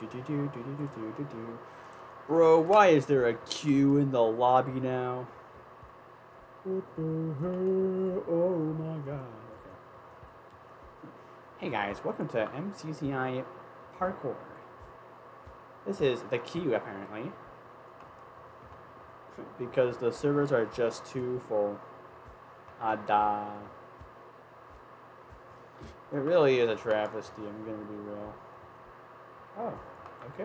Bro, why is there a queue in the lobby now? What the hell? Oh my god. Okay. Hey guys, welcome to MCCI Parkour. This is the queue apparently. Because the servers are just too full. Ada. It really is a travesty, I'm gonna be real. Oh, okay.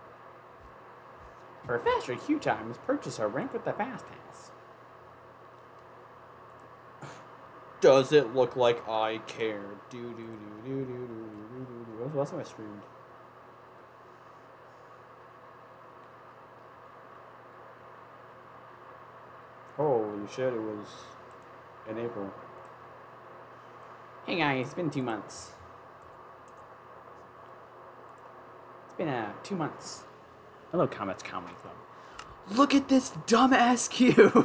For faster queue times, purchase a rank with the Fast Pass. Does it look like I care? When was the last time I streamed? Holy shit, it was in April. Hey guys, it's been 2 months. It's been 2 months. Hello, Comets Comedy Club. Look at this dumbass queue!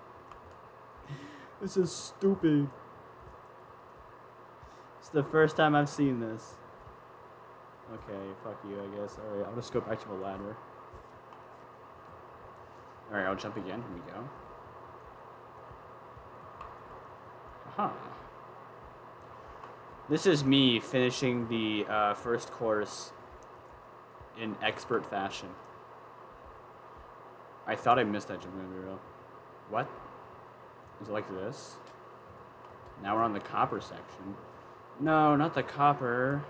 This is stupid. It's the first time I've seen this. Okay, fuck you, I guess. Alright, I'll just go back to the ladder. Alright, I'll jump again. Here we go. Aha. This is me finishing the first course in expert fashion. I thought I missed that jump, I'm gonna be real. What? Is it like this? Now we're on the copper section. No, not the copper.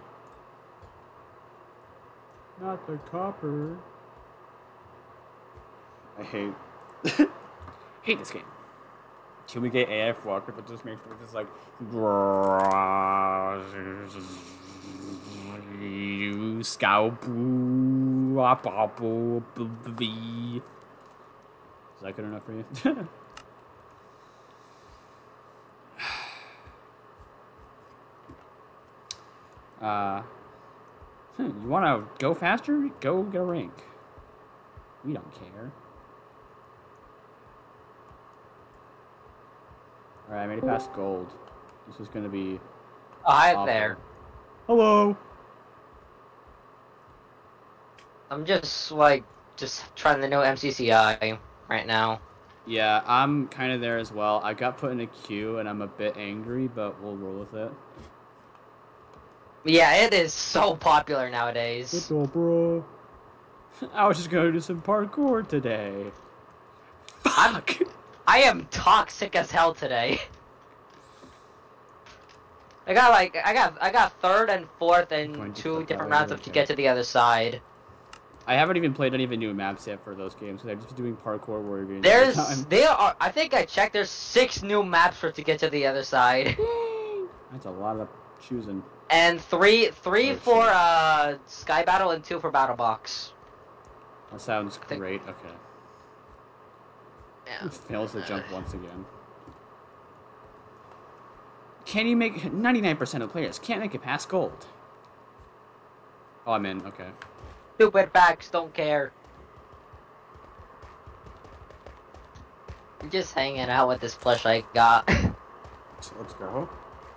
Not the copper. I hate this game. Can we get AF Walker that just makes it just like Is that good enough for you? You wanna go faster? Go get a rank. We don't care. Alright, I made it past gold. This is gonna be hi awful. there. Hello. I'm just trying to know MCCI right now. Yeah, I'm kind of there as well. I got put in a queue and I'm a bit angry, but we'll roll with it. Yeah, it is so popular nowadays. What's up, bro? I was just gonna do some parkour today. Fuck! I am toxic as hell today. I got third and fourth in 2 different rounds to get to the other side. I haven't even played any of the new maps yet for those games because I'm just doing parkour warrior games. I think I checked. There's 6 new maps to get to the other side. That's a lot of choosing. And three for Sky Battle and 2 for Battle Box. That sounds great. Okay. Yeah. Fails to jump once again. Can you make 99% of players can't make it past gold? Oh, I'm in. Okay. Stupid facts, don't care. I'm just hanging out with this plush I got. So let's go.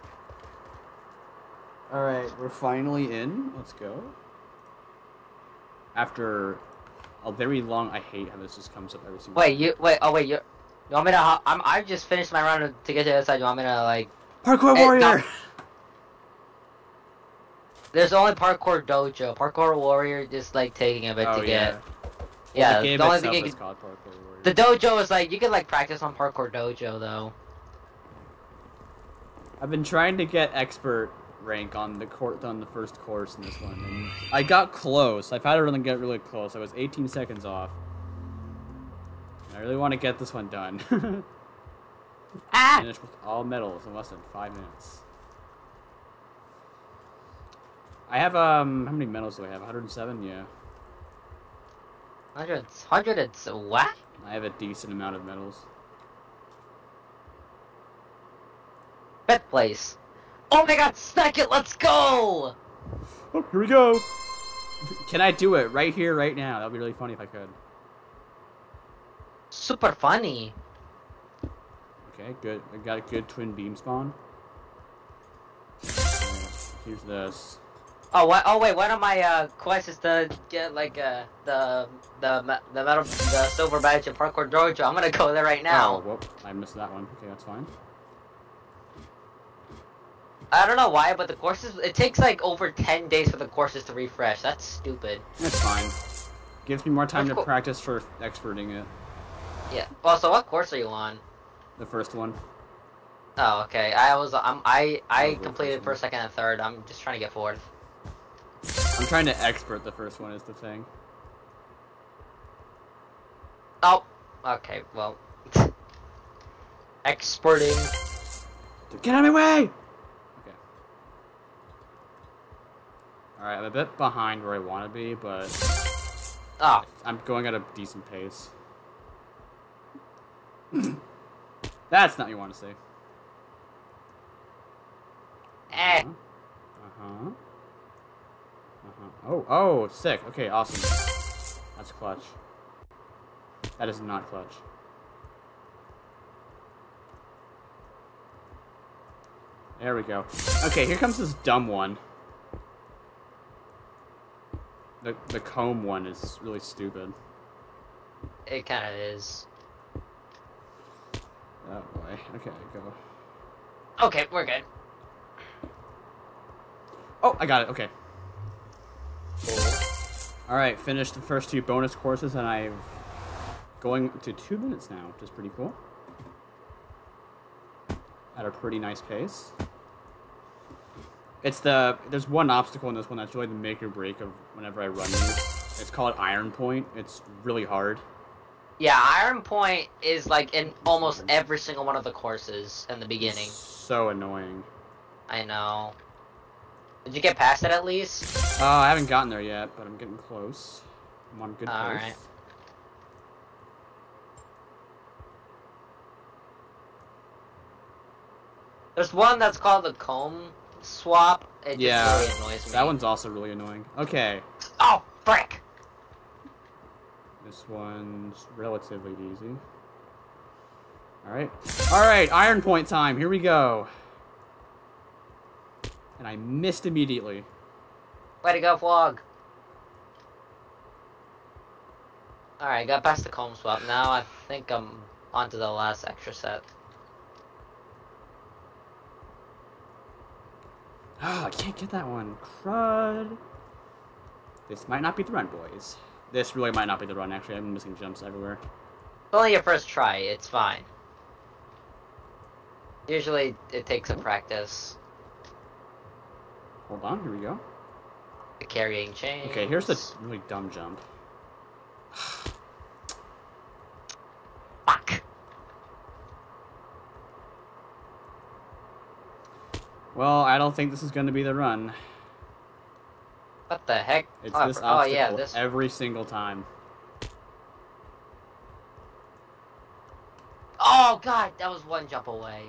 Alright, we're finally in. Let's go. After a very long... I hate how this just comes up every single time. You want me to I just finished my round to get to the other side. You want me to, like... Parkour warrior! No. There's only Parkour Dojo. Parkour Warrior just, like, taking a bit to get... Yeah, the game the only itself thing is called Parkour Warrior. The dojo is, like, you can, like, practice on Parkour Dojo, though. I've been trying to get expert rank on the first course in this one, and I got close. I've had to get really close. I was 18 seconds off. I really want to get this one done. Finish with all medals in less than 5 minutes. I have how many medals do I have? 107? Yeah. 100 and what? I have a decent amount of medals. 5th place. Oh my god, 2nd, let's go! Oh, here we go! Can I do it right here, right now? That would be really funny if I could. Super funny. Okay, good. I got a good twin beam spawn. Here's this. Oh what? Oh wait, one of my quests is to get like the silver badge in Parkour Dojo. I'm gonna go there right now. Oh, whoop! I missed that one. Okay, that's fine. I don't know why, but the courses, it takes like over 10 days for the courses to refresh. That's stupid. That's fine. Gives me more time to practice for experting it. Yeah. Well, so what course are you on? The first one. Oh, okay. I completed first, second, and third. I'm just trying to get fourth. I'm trying to expert the first one is the thing. Oh. Okay, well. Exporting. Get out of my way! Okay. Alright, I'm a bit behind where I want to be, but... Oh. I'm going at a decent pace. That's not what you want to say. Eh. Uh-huh. Oh, sick. Okay, awesome. That's clutch. That is not clutch. There we go. Okay, here comes this dumb one. The comb one is really stupid. It kind of is. Oh boy. Okay, go. Okay, we're good. Oh, I got it. Okay. Cool. Alright, finished the first 2 bonus courses, and I'm going to 2 minutes now, which is pretty cool. At a pretty nice pace. There's one obstacle in this one that's really the make or break of whenever I run these. It's called Iron Point. It's really hard. Yeah, Iron Point is like in almost every single one of the courses in the beginning. It's so annoying. I know. Did you get past it at least? I haven't gotten there yet, but I'm getting close. I'm on good pace. Alright. There's one that's called the comb swap. It just really annoys me. That one's also really annoying. Okay. Oh, frick! This one's relatively easy. Alright. Alright, Iron Point time. Here we go. And I missed immediately. Way to go, Vlog. Alright, got past the comb swap. Now I think I'm onto the last extra set. Oh, I can't get that one. Crud. This might not be the run, boys. This really might not be the run, actually. I'm missing jumps everywhere. It's only your first try. It's fine. Usually, it takes a practice. Hold on, here we go. The carrying chain. Okay, here's the really dumb jump. Fuck. Well, I don't think this is going to be the run. What the heck? It's this obstacle yeah, this every single time. Oh god, that was one jump away.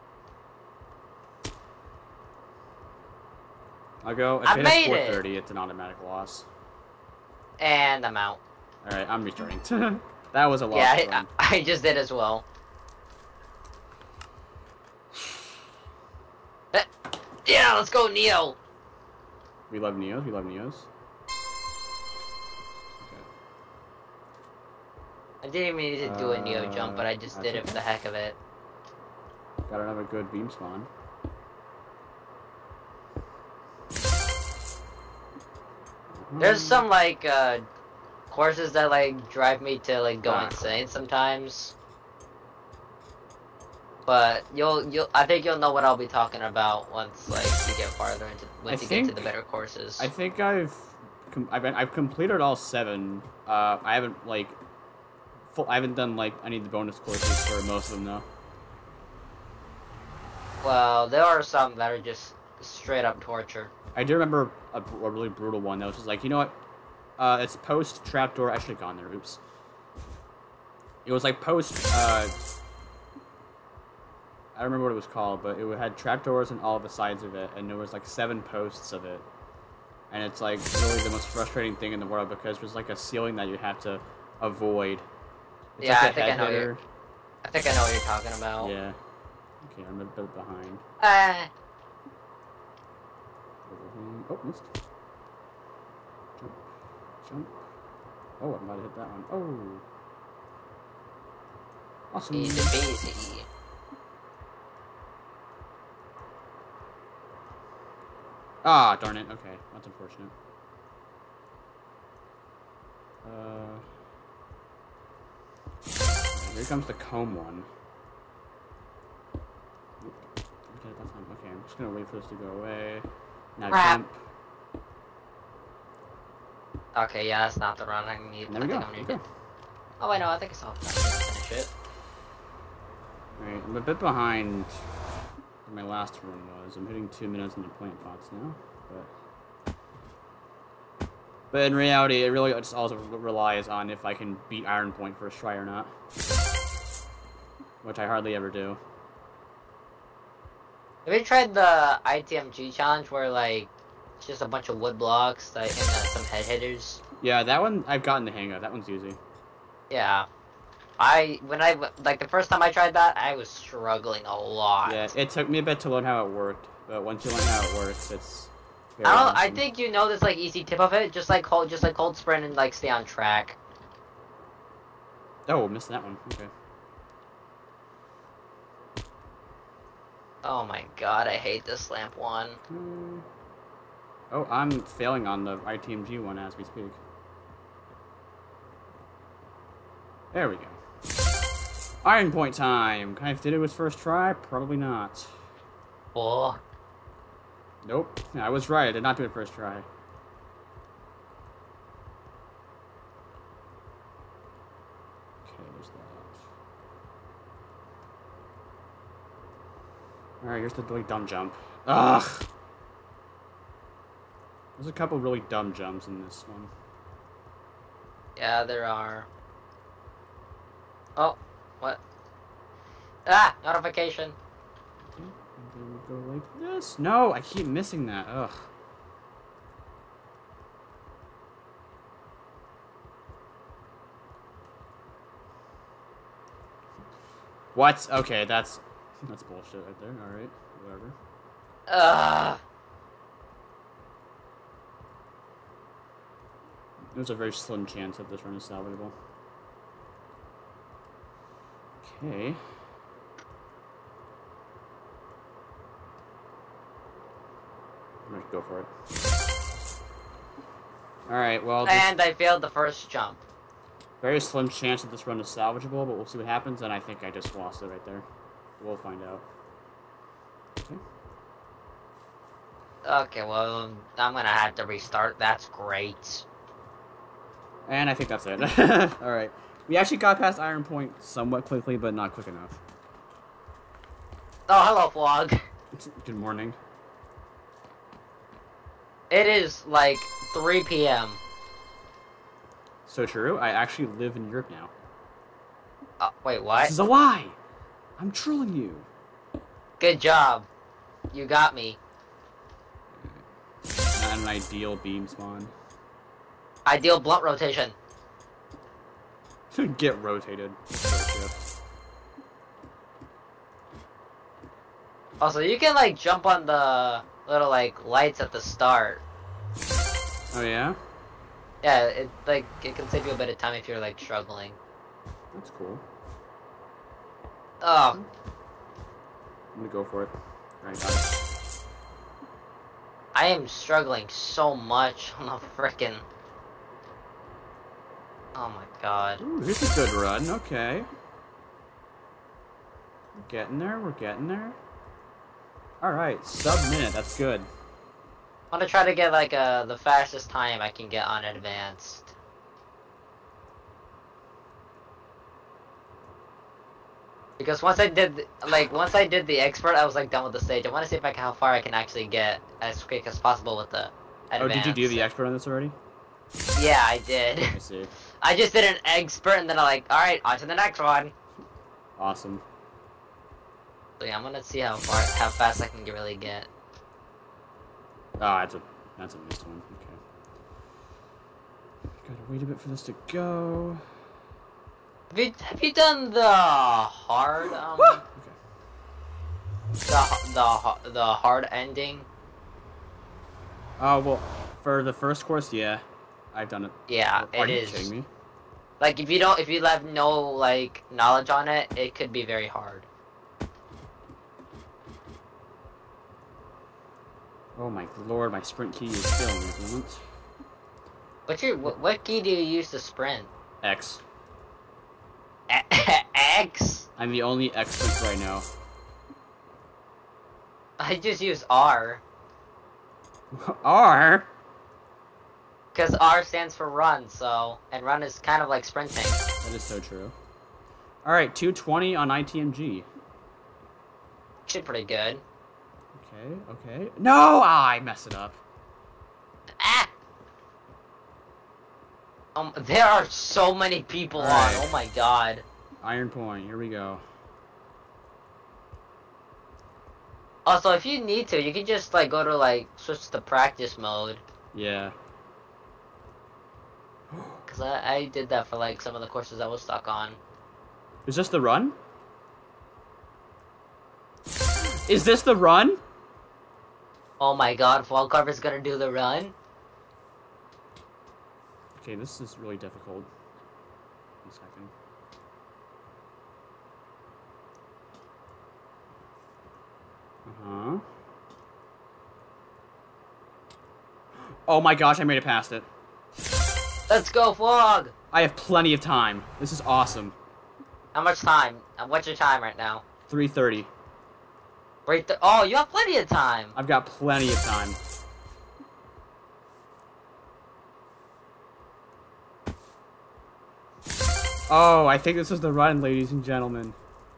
I'll go. If I it made hits it! 430, it's an automatic loss. And I'm out. Alright, I'm restarting. That was a loss. Yeah, I just did as well. Yeah, let's go, Neo! We love Neos. We love Neos. Okay. I didn't mean to do a Neo jump, but I just did it okay. for the heck of it. Got another good beam spawn. There's some, like, courses that, like, drive me to, like, go insane sometimes. But I think you'll know what I'll be talking about once, like, we get farther into, once you get to the better courses. I think I've completed all 7. I haven't, like, I haven't done, like, any of the bonus courses for most of them, though. Well, there are some that are just straight up torture. I do remember a really brutal one that was just like, you know what? It's post trapdoor. I should have gone there. Oops. It was like post. I don't remember what it was called, but it had trapdoors on all the sides of it, and there was like 7 posts of it. And it's like really the most frustrating thing in the world because there's like a ceiling that you have to avoid. It's yeah, like I think I know what you're talking about. Yeah. Okay, I'm a bit behind. Oh, missed. Jump. Oh, I'm about to hit that one. Oh. Awesome. Easy peasy. Ah, darn it. Okay, that's unfortunate. Here comes the comb one. Okay, that's fine. Okay, I'm just gonna wait for this to go away. Now Crap. jump. Okay, yeah, that's not the run I need. There we go. I think I'm gonna do. Oh wait, no, I think I saw that. Finish it. Alright, I'm a bit behind where my last run was. I'm hitting 2 minutes into plant pots now, but in reality, it really just also relies on if I can beat Iron Point first try or not, which I hardly ever do. Have you tried the ITMG challenge where like it's just a bunch of wood blocks like, and some head hitters? Yeah, that one I've gotten the hang of. That one's easy. Yeah. Like the first time I tried that, I was struggling a lot. Yeah, it took me a bit to learn how it worked, but once you learn how it works, it's very I awesome. think you know this like easy tip of it. Just like hold sprint and like stay on track. Oh, missed that one. Okay. Oh my god, I hate this lamp one. Oh, I'm failing on the ITMG one as we speak. There we go. Iron Point time! Can I did it with first try? Probably not. Oh. Nope. Yeah, I was right. I did not do it first try. Okay, there's that. Alright, here's the really dumb jump. Ugh! There's a couple really dumb jumps in this one. Yeah, there are. Oh, what? Ah, notification. Okay, and then we go like this. No, I keep missing that. Ugh. What? Okay, that's bullshit right there. All right, whatever. Ugh. There's a very slim chance that this run is salvageable. Okay. I'm gonna go for it. Alright, well, And I failed the first jump. very slim chance that this run is salvageable, but we'll see what happens, and I think I just lost it right there. We'll find out. Okay. Okay, well, I'm gonna have to restart. That's great. And I think that's it. Alright. We actually got past Iron Point somewhat quickly, but not quick enough. Oh, hello, vlog. Good morning. It is like 3 p.m. So true, I actually live in Europe now. Wait, what? This is a lie! I'm trolling you. Good job. You got me. Not an ideal beam spawn. Ideal blunt rotation. Get rotated. Also, you can like jump on the little like lights at the start. Oh yeah? Yeah, it can save you a bit of time if you're like struggling. That's cool. Oh, I'm gonna go for it. Alright, got it. I am struggling so much on the frickin'. Oh my god. Ooh, here's a good run, okay. We're getting there, we're getting there. Alright, sub-minute, that's good. I want to try to get like the fastest time I can get on advanced. Because once I did the expert, I was like done with the stage. I want to see if how far I can actually get as quick as possible with the advanced. Oh, did you do the expert on this already? Yeah, I did. I see. I just did an expert and then I'm like, alright, on to the next one. Awesome. So yeah, I'm gonna see how fast I can really get. Ah, that's a missed one. Okay. Gotta wait a bit for this to go. Have you done the hard Okay. the hard ending? Oh well, for the first course, yeah. I've done it. Yeah, Are it you is. kidding me? Like, if you have no, like, knowledge on it, it could be very hard. Oh my lord, my sprint key is killing me at the moment. What key do you use to sprint? X. X? I'm the only X sprint right now. I just use R. R? Because R stands for run, so... And run is kind of like sprinting. That is so true. Alright, 220 on ITMG. Actually pretty good. Okay. No! Ah, I messed it up. Ah! There are so many people on. Oh my god. Iron Point, here we go. Also, if you need to, you can just, like, go to, like, switch to practice mode. Yeah. Because I did that for, like, some of the courses I was stuck on. Is this the run? Is this the run? Oh my god, Fall Carver's gonna do the run? Okay, this is really difficult. 1 second. Uh-huh. Oh my gosh, I made it past it. Let's go, Flog! I have plenty of time. This is awesome. How much time? What's your time right now? 3:30. Right there. Oh, you have plenty of time! I've got plenty of time. Oh, I think this is the run, ladies and gentlemen.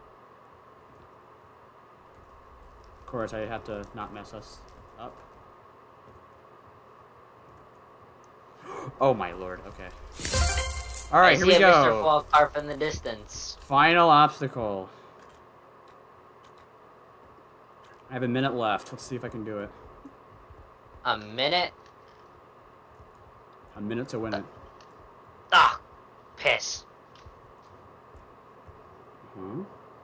Of course, I have to not mess us up. Oh my lord, okay. Alright, here we go. Mr. Fall Carver in the distance. Final obstacle. I have a minute left. Let's see if I can do it. A minute? A minute to win it. Ah! Piss. Uh-huh.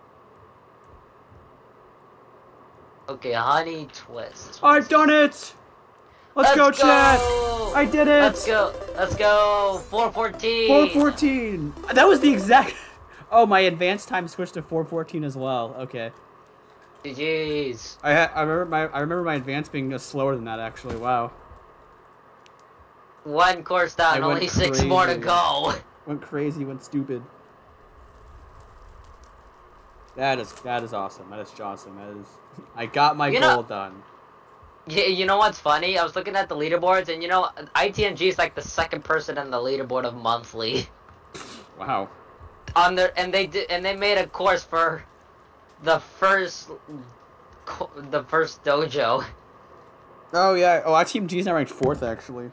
Okay, honey twist. I've done it! Let's go, chat! I did it! Let's go! Let's go! 4:14! 4:14! That was the exact... Oh, my advanced time switched to 4:14 as well. Okay. GG's. I remember my advanced being slower than that, actually. Wow. One course down, only 6 more to go. Went crazy, went stupid. That is awesome. That is awesome. That is... I got my goal done. Yeah, you know what's funny? I was looking at the leaderboards, and you know, ITMG is like the second person in the leaderboard of monthly. Wow. On their and they made a course for the first dojo. Oh yeah. Oh, ITMG is now ranked 4th actually.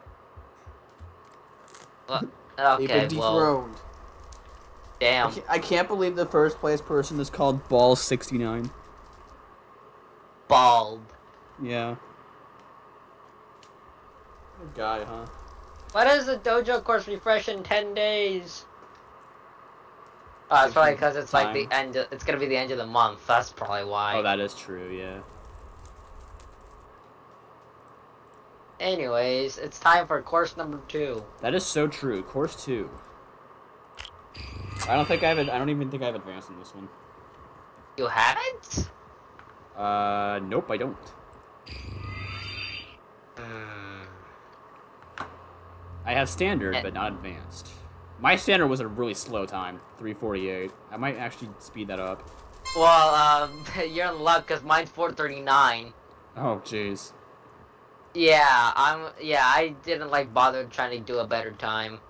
Well, They've okay, been well, dethroned. damn. I can't believe the first place person is called Ball69. Bald. Yeah. Good guy, huh? Why does the dojo course refresh in 10 days? Oh, it's probably because it's like the end. It's gonna be the end of the month. That's probably why. Oh, that is true. Yeah. Anyways, it's time for course number 2. That is so true. Course 2. I don't even think I have advanced in this one. You haven't? Nope, I don't. I have standard, but not advanced. My standard was a really slow time, 3:48. I might actually speed that up. Well, you're in luck because mine's 4:39. Oh, jeez. Yeah, I didn't like bother trying to do a better time.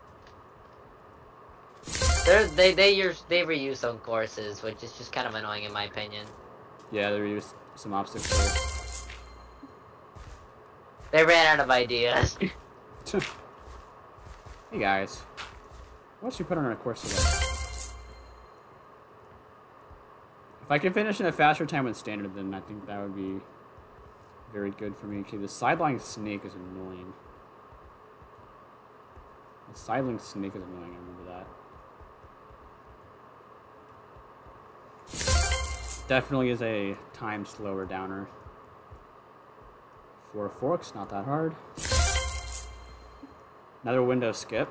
They reuse some courses, which is just kind of annoying in my opinion. Yeah, they reused some obstacles. They ran out of ideas. Hey guys, what should we put on our course today? If I can finish in a faster time with standard, then I think that would be very good for me. Okay, the sideline snake is annoying. The sideline snake is annoying, I remember that. Definitely is a time slower downer. Four forks, not that hard. Another window skip.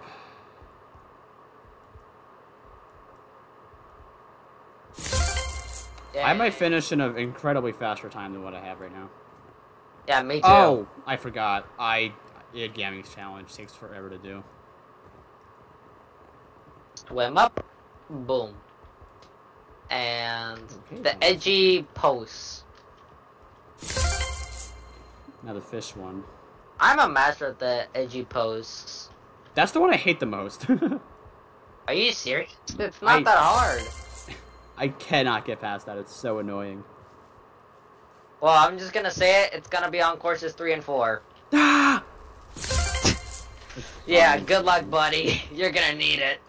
Yeah, I might finish in an incredibly faster time than what I have right now. Yeah, me too. Oh, I forgot. Gammy's challenge takes forever to do. Swim up, boom, and Okay, the edgy posts. Now the fish one. I'm a master at the edgy posts. That's the one I hate the most. Are you serious? It's not that hard. I cannot get past that. It's so annoying. Well, I'm just gonna say it. It's gonna be on courses 3 and 4. Ah! Yeah, good luck, buddy. You're gonna need it.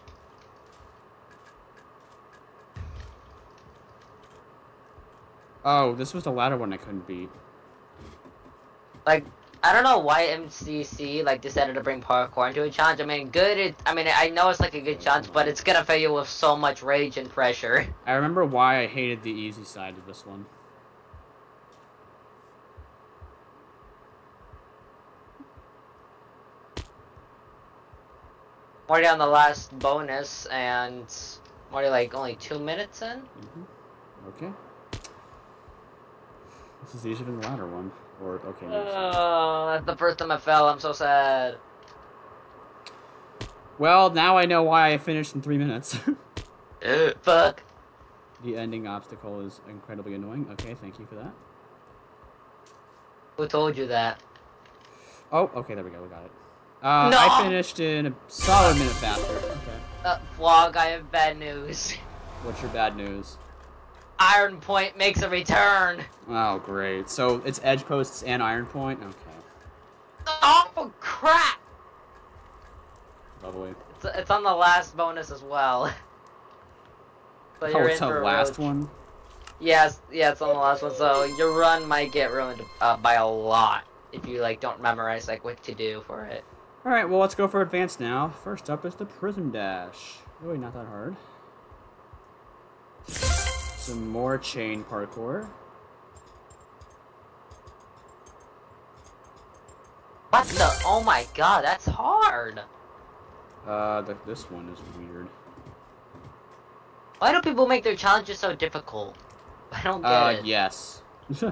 Oh, this was the latter one I couldn't beat. Like, I don't know why MCC like decided to bring parkour into a challenge. I mean, I know it's like a good challenge, but it's gonna fill you with so much rage and pressure. I remember why I hated the easy side of this one. Already on the last bonus, and already like only 2 minutes in. Okay. This is easier than the latter one. Or okay. That's the first time I fell. I'm so sad. Well, now I know why I finished in 3 minutes. Fuck. The ending obstacle is incredibly annoying. Okay, thank you for that. Who told you that? Oh, okay, there we go. We got it. No! I finished in a solid minute faster. Okay. Vlog, I have bad news. What's your bad news? Iron Point makes a return. Oh, great. So it's edge posts and iron point? Okay. Oh, crap! Lovely. It's on the last bonus as well. So Oh, you're it's in the for a last road. one? Yes, yeah, it's on the last one. So your run might get ruined by a lot if you like don't memorize like what to do for it. Alright, well, let's go for advanced now. First up is the Prism Dash. Really not that hard. Some more chain parkour. What the? Oh my god, that's hard. This one is weird. Why do people make their challenges so difficult? I don't get it. Yes.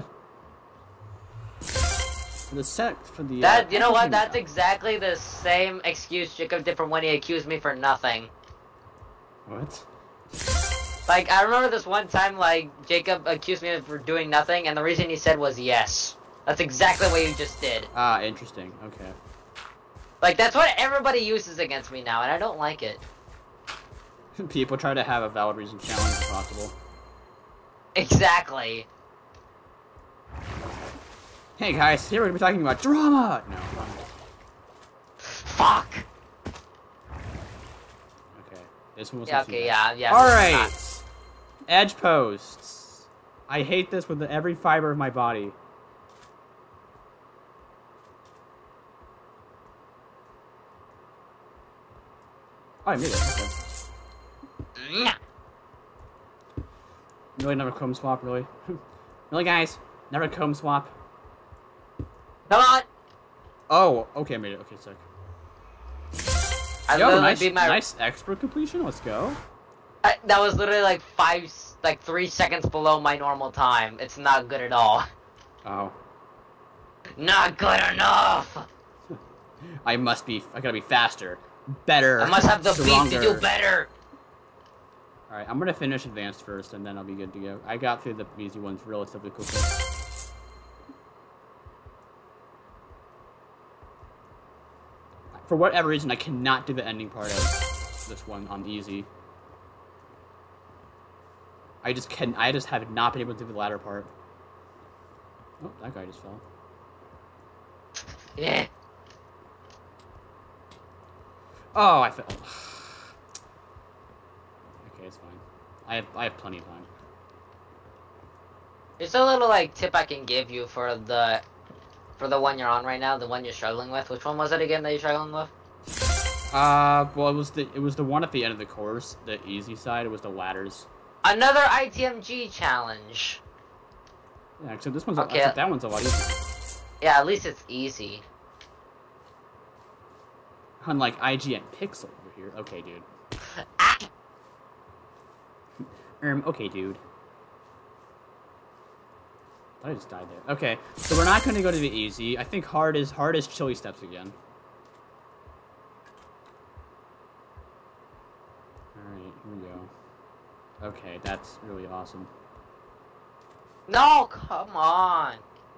The set for the That you know what? That's exactly the same excuse Jacob did from when he accused me for nothing. What? Like I remember this one time, like Jacob accused me for doing nothing, and the reason he said was yes. That's exactly what you just did. Ah, interesting. Okay. Like that's what everybody uses against me now, and I don't like it. People try to have a valid reason challenge if possible. Exactly. Hey guys, here we're gonna be talking about drama! No. Fuck! Okay. This one was Yeah, okay, yeah. Alright! Edge posts. I hate this with every fiber of my body. Oh, I made it. Okay. Really never comb swap, really? Really, guys? Never comb swap? Come on! Oh, okay, I made it. Okay, sick. I Yo, literally nice, beat my. nice expert completion. Let's go. That was literally like 3 seconds below my normal time. It's not good at all. Oh. Not good enough! I gotta be faster. Better. I must have the beat to do stronger. better! Alright, I'm gonna finish advanced first, and then I'll be good to go. I got through the easy ones relatively quickly. For whatever reason, I cannot do the ending part of this one on easy. I just have not been able to do the latter part. Oh, that guy just fell. Yeah. Oh, I fell. Okay, it's fine. I have plenty of time. There's a little like tip I can give you for the one you're on right now, the one you're struggling with. Which one was it again that you're struggling with? Well, it was the one at the end of the course, the easy side. It was the ladders. Another ITMG challenge. Yeah, except this one's Okay. except that one's a lot easier. Yeah, at least it's easy. Unlike IGN Pixel over here. Okay, dude. Ah! Okay, dude. I just died there. Okay, so we're not gonna go to the easy. I think hard is chili steps again. Alright, here we go. Okay, that's really awesome. No, come on.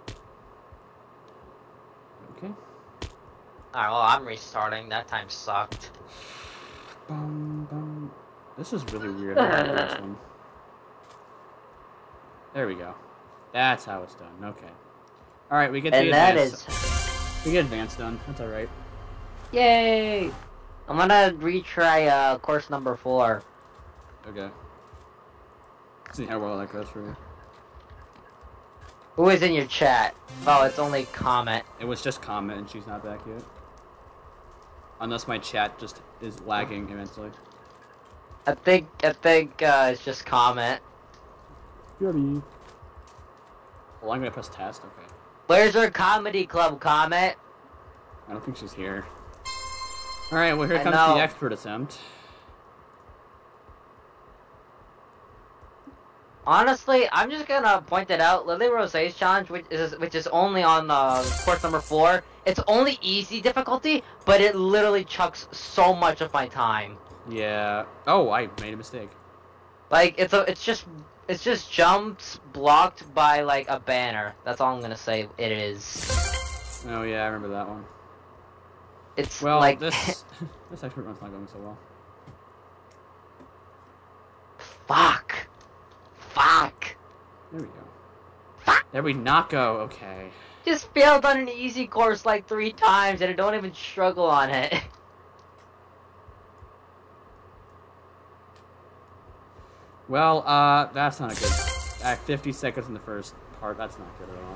Okay. Alright, well, I'm restarting. That time sucked. Bum, bum. This is really weird. I don't like this one. There we go. That's how it's done. Okay. Alright, we get the advanced. We get advanced done. That's alright. Yay! I'm gonna retry course number 4. Okay. See how well that goes for you. Who is in your chat? Oh, it's only Comet. It was just Comment and she's not back yet. Unless my chat just is lagging immensely. I think it's just Comet. Yummy. Well, I'm gonna press test. Okay. Where's our comedy club, Comet? I don't think she's here. Alright, well here comes the expert attempt. Honestly, I'm just gonna point it out. Lily Rose's challenge, which is only on course number 4. It's only easy difficulty, but it literally chucks so much of my time. Yeah. Oh, I made a mistake. Like it's just jumps blocked by like a banner. That's all I'm gonna say. It is. Oh yeah, I remember that one. It's well, like this expert run's not going so well. Fuck. There we go. There we not go. Okay. Just failed on an easy course like 3 times, and I don't even struggle on it. Well, that's not good. 50 seconds in the first part. That's not good at all.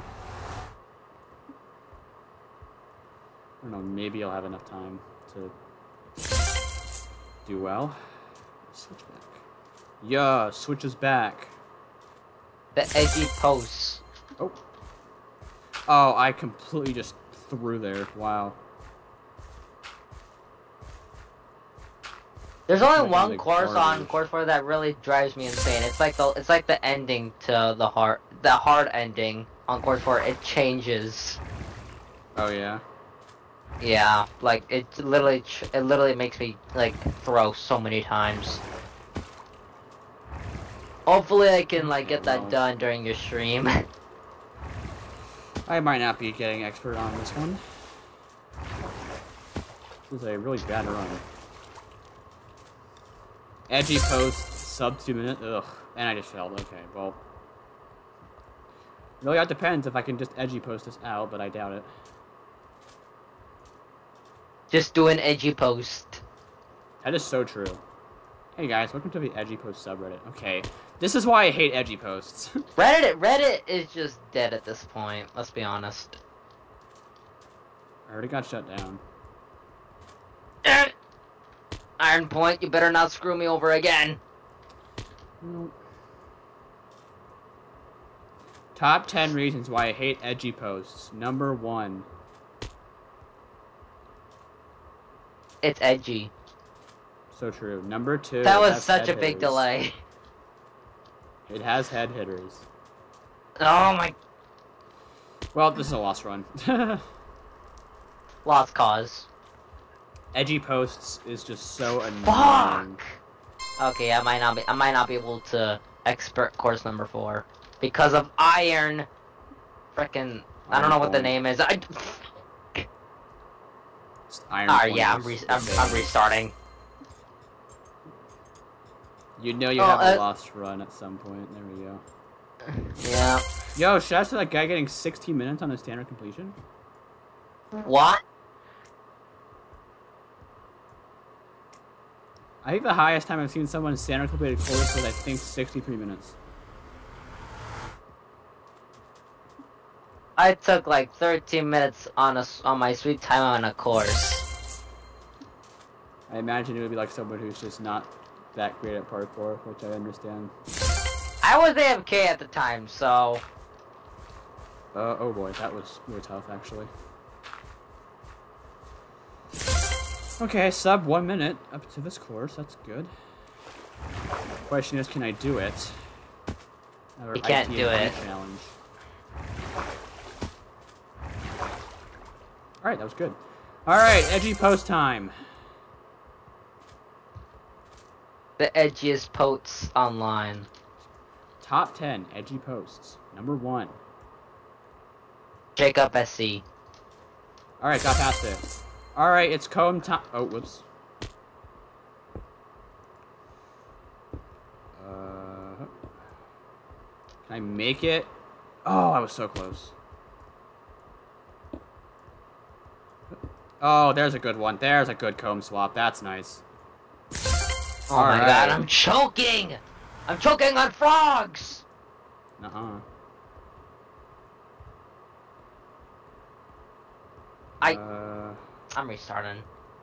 I don't know. Maybe I'll have enough time to do well. Switch back. Yeah, switches back. The edgy posts. Oh. Oh, I completely just threw there. Wow. There's only one course on course 4 that really drives me insane. It's like the ending to the hard ending on course 4. It changes. Oh yeah. Yeah, like it literally makes me like throw so many times. Hopefully I can like get that done during your stream. I might not be getting expert on this one. This is a really bad run. Edgy post, sub 2 minutes. Ugh. And I just failed. Okay, well. Really, that depends if I can just edgy post this out, but I doubt it. Just do an edgy post. That is so true. Hey guys, welcome to the edgy post subreddit. Okay. This is why I hate edgy posts. Reddit is just dead at this point, let's be honest. I already got shut down. Iron Point, you better not screw me over again. Nope. Top 10 reasons why I hate edgy posts. Number 1. It's edgy. So true. Number 2. That was such a big delay. It has head hitters. Oh my... Well, this is a lost run. Lost cause. Edgy posts is just so annoying. Fuck! Okay, I might not be able to expert course number 4 because of iron. Frickin', I don't know what the name is. Iron. Yeah, I'm restarting. You know you have a lost run at some point. There we go. Yeah. Yo, shout out to that guy getting 16 minutes on his standard completion. What? I think the highest time I've seen someone standard completed course was I think 63 minutes. I took like 13 minutes on my sweet time on a course. I imagine it would be like someone who's just not that great at parkour, which I understand. I was AFK at the time, so... Oh boy, that was really tough, actually. Okay, sub 1 minute up to this course. That's good. Question is, can I do it? You can't do it. Challenge. Alright, that was good. Alright, edgy post time. The edgiest posts online. Top 10 edgy posts. Number 1. Jacob SC. Alright, got past it. Alright, it's comb time. Oh, whoops. Can I make it? Oh, I was so close. Oh, there's a good one. There's a good comb swap. That's nice. Oh my god, I'm choking! I'm choking on frogs! Uh-uh. I'm restarting.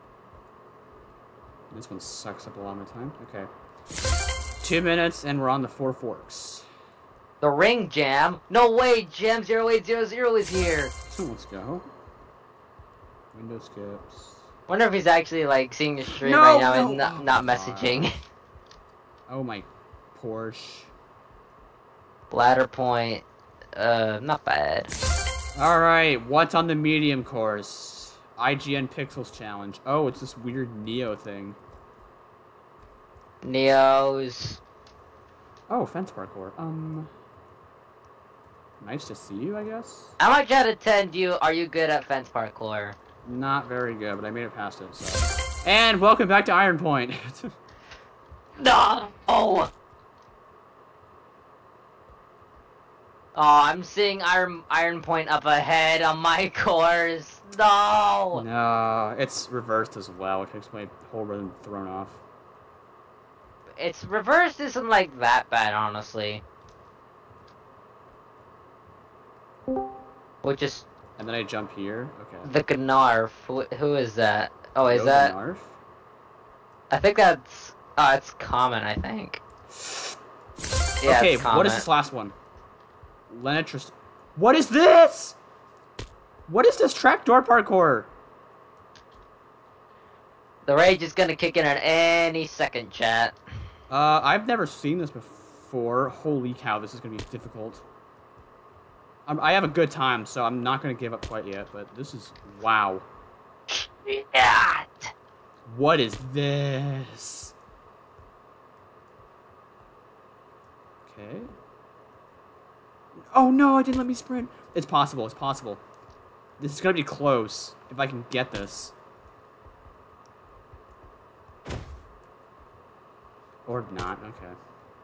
This one sucks up a lot of my time. Okay. 2 minutes and we're on the Four Forks. The ring jam? No way, Jam 0800 is here! So let's go. Window skips. Wonder if he's actually like seeing the stream right now and not messaging. Oh my Porsche. Ladder point. Not bad. Alright, what's on the medium course? IGN Pixels Challenge. Oh, it's this weird Neo thing. Neo's. Oh, fence parkour. Nice to see you, I guess? How much out of 10 are you good at fence parkour? Not very good, but I made it past it, so. And welcome back to Iron Point. No! Oh, I'm seeing Iron Point up ahead on my course. No! No, it's reversed as well, which makes my whole rhythm thrown off. It's reversed isn't like that bad, honestly. Which is... And then I jump here? Okay. The Gnarf. Who is that? Oh, is that... Gnarf? I think that's... Oh, it's common, I think. Yeah, okay, it's common. What is this last one? Lenitris. What is this? What is this trapdoor parkour? The rage is gonna kick in at any second, chat. I've never seen this before. Holy cow, this is gonna be difficult. I have a good time, so I'm not gonna give up quite yet, but this is... Wow. Yeah. What is this? Okay. Oh no, it didn't let me sprint. It's possible, it's possible. This is gonna be close, if I can get this. Or not, okay.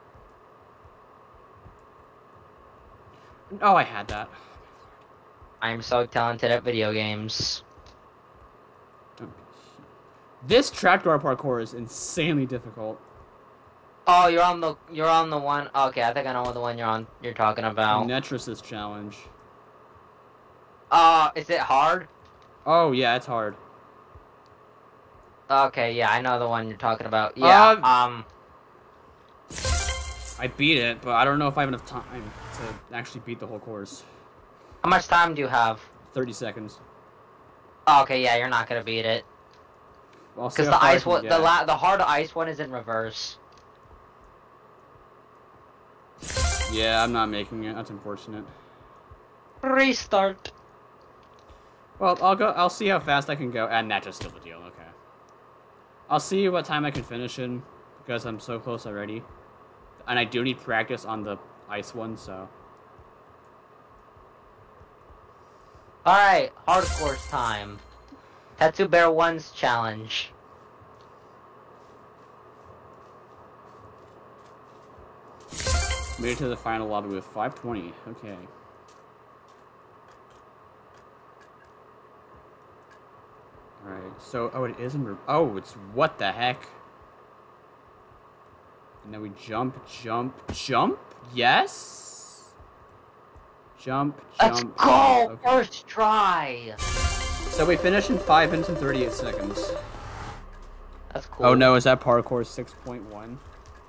Oh, I had that. I'm so talented at video games. This trapdoor parkour is insanely difficult. Oh, you're on the one. Okay, I think I know what the one you're talking about. Netris's challenge. Is it hard? Oh yeah, it's hard. Okay, yeah, I know the one you're talking about. Yeah. I beat it, but I don't know if I have enough time to actually beat the whole course. How much time do you have? 30 seconds. Oh, okay, yeah, you're not gonna beat it. Because the ice one, the hard ice one is in reverse. Yeah, I'm not making it. That's unfortunate. Restart. Well, I'll see how fast I can go, and that just still the deal. Okay. I'll see what time I can finish in, because I'm so close already. And I do need practice on the ice one, so. Alright, hardcore time. Tattoo Bear 1's challenge. Made it to the final lobby with 520. Okay. Alright, so, oh, it is in... Oh, it's... What the heck? And then we jump, jump, jump? Yes? Jump, Let's jump, go! okay. First try! So we finish in 5 minutes and 38 seconds. That's cool. Oh no, is that parkour 6.1?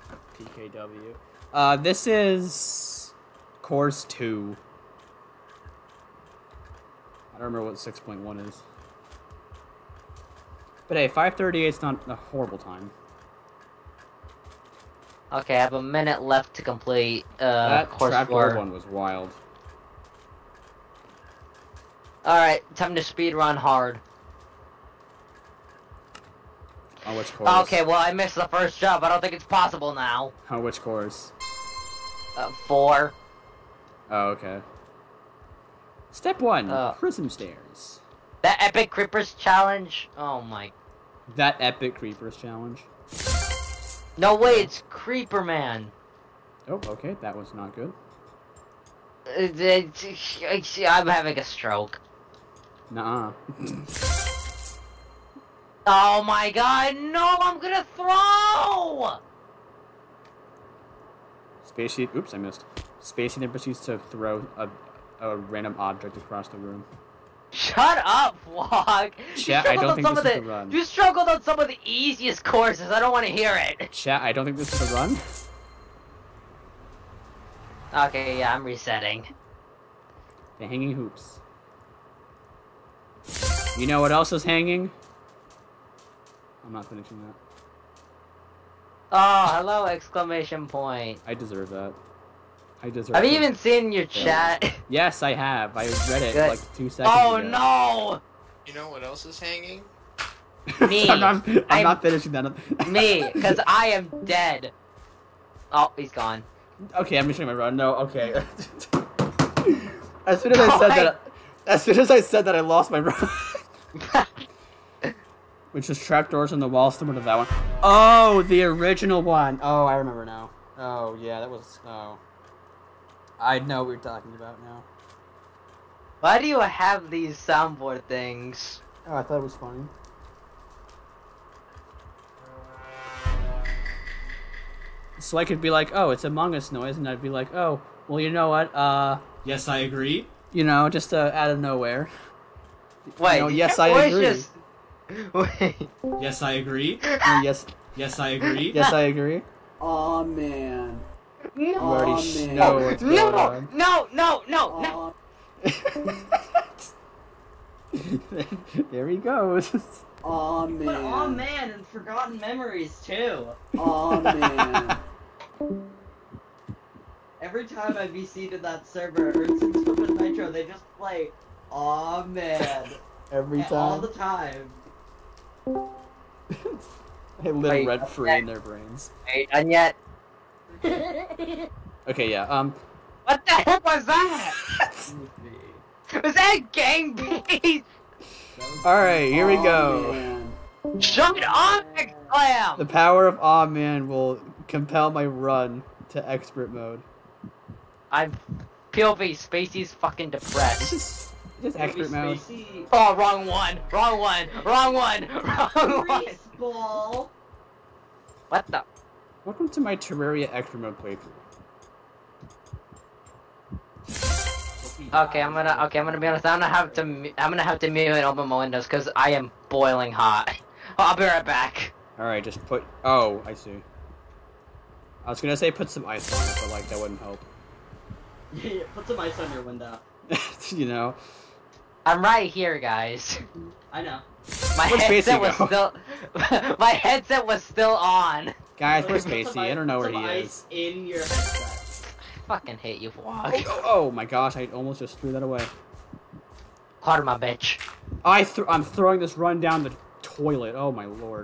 PKW. This is... Course 2. I don't remember what 6.1 is. But hey, 5:38 is not a horrible time. Okay, I have a minute left to complete That course trapdoor 4. one was wild. Alright, time to speed run hard. On which course? Okay, well I missed the first jump. I don't think it's possible now. On which course? 4. Oh, okay. Step 1, Oh. Prism Stairs. That epic creepers challenge. Oh my. That epic creepers challenge. No way, it's Creeper Man. Oh, okay, that was not good. I'm having a stroke. Nuh-uh. Oh my god, no, I'm gonna throw! Spacey, oops, I missed. Spacey never proceeds to throw a random object across the room. Shut up, Vlog! Chat, I don't think this is the run. You struggled on some of the easiest courses, I don't want to hear it. Chat, I don't think this is a run. Okay, yeah, I'm resetting. The hanging hoops. You know what else is hanging? I'm not finishing that. Oh, hello, exclamation point. I deserve that. I deserve Have you it. even seen your chat? Yes, I have. I read it Good. like 2 seconds Oh ago. no! You know what else is hanging? Me. I'm not finishing that. Me, because I am dead. Oh, he's gone. Okay, I'm finishing my run. No, okay. As soon as I said that, I lost my run. Which is trapdoors in the wall, similar to that one. Oh, the original one. Oh, I remember now. Oh, yeah, that was. Oh, I know what you're talking about now. Why do you have these soundboard things? Oh, I thought it was funny. So I could be like, oh, it's Among Us noise, and I'd be like, oh, well, you know what? Yes, I agree. You know, just out of nowhere. Wait, You know, yes, your I voice agree. just- Wait. Yes, I agree. No, yes, Yes, I agree. yes, I agree. Aw, man. You No, already man. know what's going no, on. no. There he goes. Aw, man. But aw man and Forgotten Memories too. Aw, man. Every time I VC to that server or since Flippin' Nitro, they just play aw man. Every All time. the time. They live Wait, rent free in their brains. Ain't done yet. Okay, yeah. What the heck was that? Was that gangbang? Alright, here we Aw, go. man. Shut up, Exclam! The power of Aw Man will compel my run to expert mode. I'm POV, Spacey's fucking depressed. Just expert mode. Spacey. Oh, wrong one. Grease ball. What the? Welcome to my Terraria expert mode playthrough. Okay, I'm gonna be honest. I'm gonna have to mute and open my windows because I am boiling hot. I'll be right back. Alright, just put. Oh, I see. I was gonna say put some ice on it, but like that wouldn't help. Yeah, put some ice on your window. You know. I'm right here, guys. I know. My Where's headset Spacey was go? still. My headset was still on. Guys, where's Put some Spacey? I don't know put where some he ice is. in your headset. Fucking hate you, vlog. Oh my gosh, I almost just threw that away. Pardon my bitch. I'm throwing this run down the toilet. Oh my lord.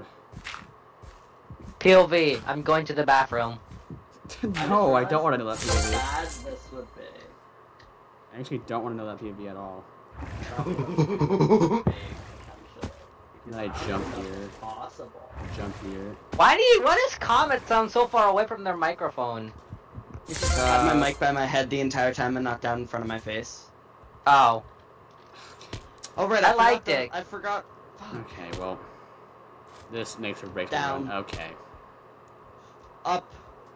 POV, I'm going to the bathroom. No, I don't want to know that How POV. bad this would be. I actually don't want to know that POV at all. Big, And then I jump here. possible. I jump here. Why does Comet sound so far away from their microphone? I had my mic by my head the entire time and not down in front of my face. Oh. Oh right, I forgot liked the- it. I forgot. Fuck. Okay, well, this makes or breaks Down. my run. Okay. Up.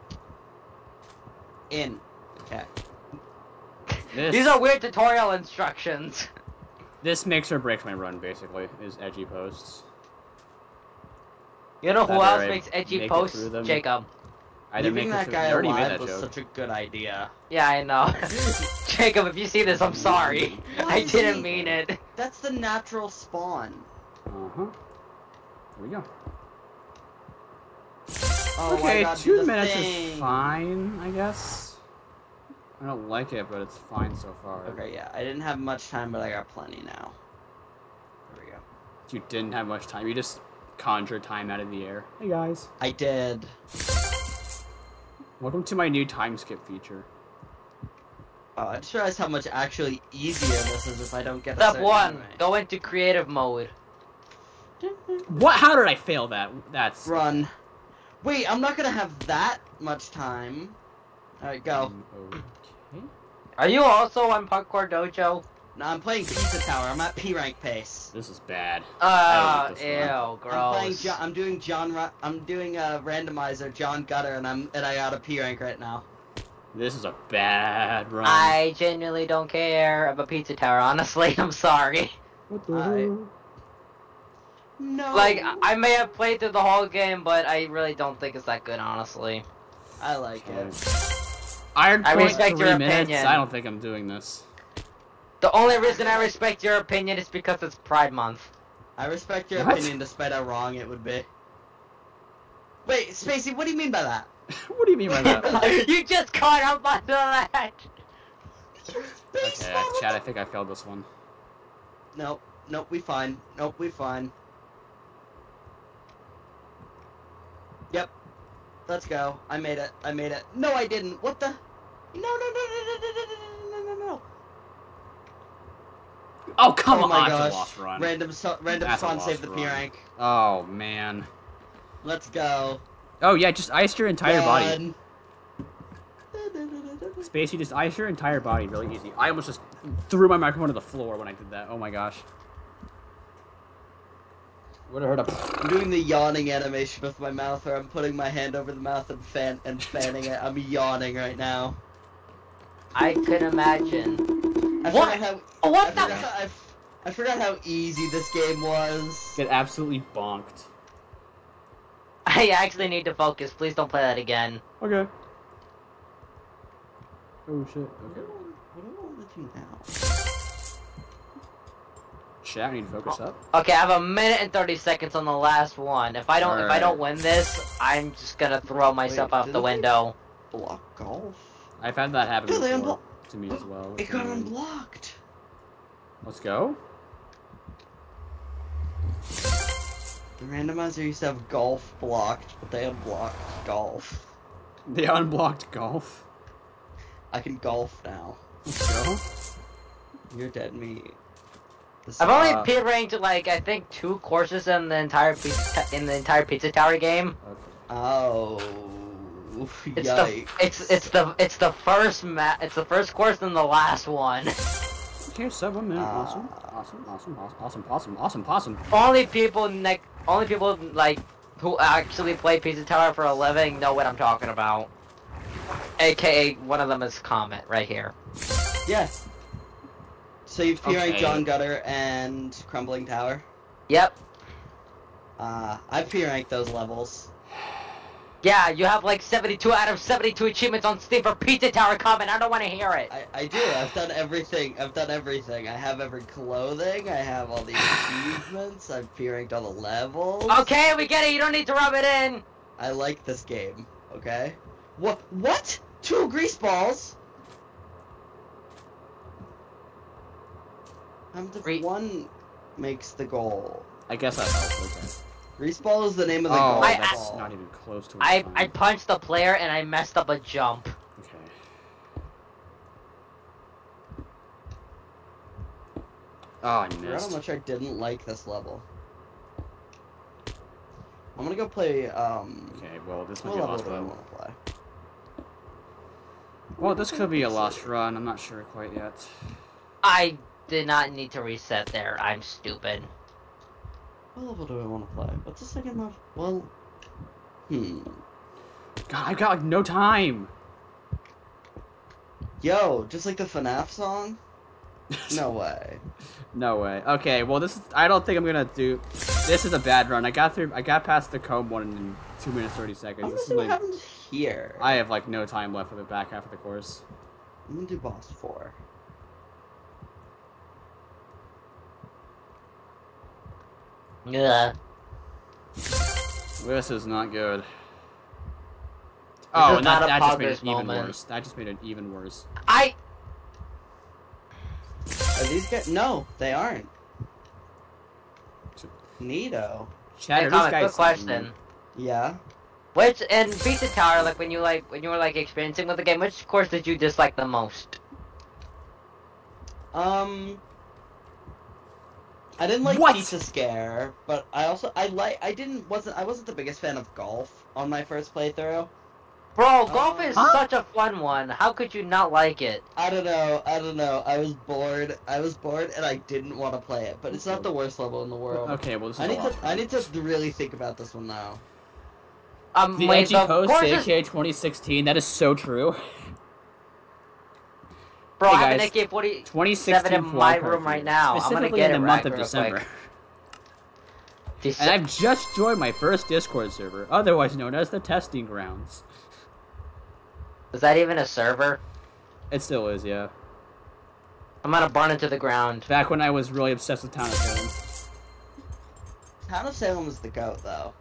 In. Okay. These are weird tutorial instructions. This makes or breaks my run, basically, is edgy posts. You know who Whether else I makes edgy make it posts? through them. Jacob. Either Leaving make that it guy I already made alive that was joke. such a good idea. Yeah, I know. Jacob, if you see this, I'm sorry. Why I is didn't he- mean it. That's the natural spawn. Uh-huh. Here we go. Oh, I Okay, gotta do 2 the minutes thing. is fine, I guess. I don't like it, but it's fine so far. Okay, yeah, I didn't have much time, but I got plenty now. There we go. You didn't have much time. You just conjured time out of the air. Hey guys. I did. Welcome to my new time skip feature. Oh, I just realized how much actually easier this is if I don't get a Step certain 1, anime. go into creative mode. What? How did I fail that? That's... Run. Wait, I'm not gonna have that much time. Alright, go. Okay. Are you also on Parkour Dojo? No, I'm playing Pizza Tower. I'm at P rank pace. This is bad. I don't like Ew, this one. I'm playing. gross. I'm doing I'm doing a randomizer, John Gutter, and I got a P rank right now. This is a bad run. I genuinely don't care about Pizza Tower, honestly, I'm sorry. What the I- hell? No. Like, I may have played through the whole game, but I really don't think it's that good, honestly. I like it. Iron I Point respect 3 your minutes. opinion. I don't think I'm doing this. The only reason I respect your opinion is because it's Pride Month. I respect your What? opinion, despite how wrong it would be. Wait, Spacey, what do you mean by that? What do you mean by that? You just caught up on the ledge! Okay, Chad, I think I failed this one. Nope, nope, we fine. Nope, we fine. Yep. Let's go. I made it. I made it. No, I didn't. What the? No, no, no, no, no, no, no, no, no, no, no. Oh, come Oh on! my It's a gosh. lost run. Random That's a spawn lost saved the P run. rank. Oh, man. Let's go. Oh, yeah, just ice your entire body. Run. Space, you just ice your entire body really easy. I almost just threw my microphone to the floor when I did that. Oh my gosh. Would have heard a... I'm doing the yawning animation with my mouth, or I'm putting my hand over the mouth and fanning it. I'm yawning right now. I can imagine. I What? forgot how. What I the? forgot, I forgot how easy this game was. Get absolutely bonked. I actually need to focus. Please don't play that again. Okay. Oh shit, What okay. do I want to do now? Chat, I need to focus up. Okay, I have a minute and 30 seconds on the last one. If I don't Alright. win this, I'm just gonna throw myself Wait, out the didn't they- window. Block golf? I've had that happen Yeah, they before to me as well. It got unblocked. Let's go. The randomizer used to have golf blocked, but they unblocked golf. They unblocked golf. I can golf now. Let's go. You're dead meat. This I've is- only P ranked like I think 2 courses in the entire Pizza Tower game. Okay. Oh, It's yikes. it's the first course and the last one. Okay, sub 1 minute. Awesome. Awesome. Only people like who actually play Pizza Tower for a living know what I'm talking about. AKA one of them is Comet right here. Yeah. So you've P-ranked Okay. John Gutter and Crumbling Tower. Yep. I've P-ranked those levels. Yeah, you have like 72 out of 72 achievements on Steam for Pizza Tower Comet. I don't want to hear it. I do. I've done everything. I have every clothing. I have all the achievements. I've P-ranked all the levels. Okay, we get it. You don't need to rub it in. I like this game. Okay. What? What? 2 grease balls? One makes the goal. I guess that helps. Okay. Grease ball is the name of the Oh, goal. that's ball. not even close to I time. punched the player and I messed up a jump. Okay. Oh, I I forgot how missed. much I didn't like this level. I'm gonna go play, Okay, well, this might what be a level lost do I run. want to play? Well, this could be a lost run. I'm not sure quite yet. I did not need to reset there. I'm stupid. What level do I want to play? What's the second level? Well, God, I've got like no time. Yo, just like the FNAF song? No way. No way. Okay, well, this is. I don't think I'm gonna do. This is a bad run. I got past the comb one in 2 minutes 30 I'm seconds. gonna This is see what like, happens here. I have like no time left for the back half of the course. I'm gonna do boss 4. Yeah. This is not good. is Oh, and not a that just made it Poggers even moment. worse. That just made it even worse. Are these guys? No, they aren't. Neato. Chat, Hey, are these Comet, guys quick question. Yeah. Which in Pizza Tower, like when you were like experiencing with the game, which course did you dislike the most? I didn't like What? Pizza Scare, but I wasn't the biggest fan of golf on my first playthrough. Bro, golf is Huh? such a fun one. How could you not like it? I don't know. I was bored, and I didn't want to play it. But it's not the worst level in the world. Okay, well, this is I a need lot. to really think about this one now. The Wait, Edgy the Post, course is- aka 2016, that is so true. Bro, Hey, I have an guys, AK-47 2016 in my Wildcard room right Field, now. I'm gonna specifically get in it the month right of real December. quick. And I've just joined my first Discord server, otherwise known as the Testing Grounds. Is that even a server? It still is, yeah. I'm gonna burn it to the ground. Back when I was really obsessed with Town of Salem. Town of Salem is the goat, though.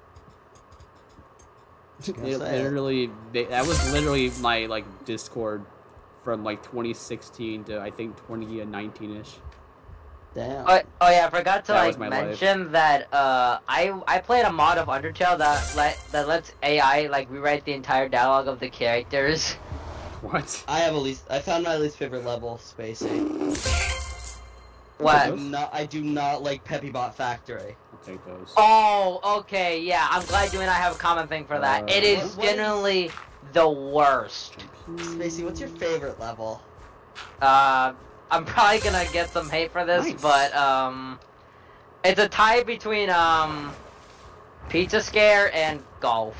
Gonna It say it. literally, that was literally my like Discord from like 2016 to I think 2019ish. Damn. Oh yeah, I forgot to That was like my life. mention that I played a mod of Undertale that lets AI like rewrite the entire dialogue of the characters. What? I found my least favorite level, Spacey. What? I do not like Peppybot Factory. I'll take those. Oh, okay, yeah. I'm glad you and I have a common thing for that. It is What is- generally the worst. Spacey, what's your favorite level? I'm probably gonna get some hate for this, Nice. but it's a tie between Pizza Scare and Golf.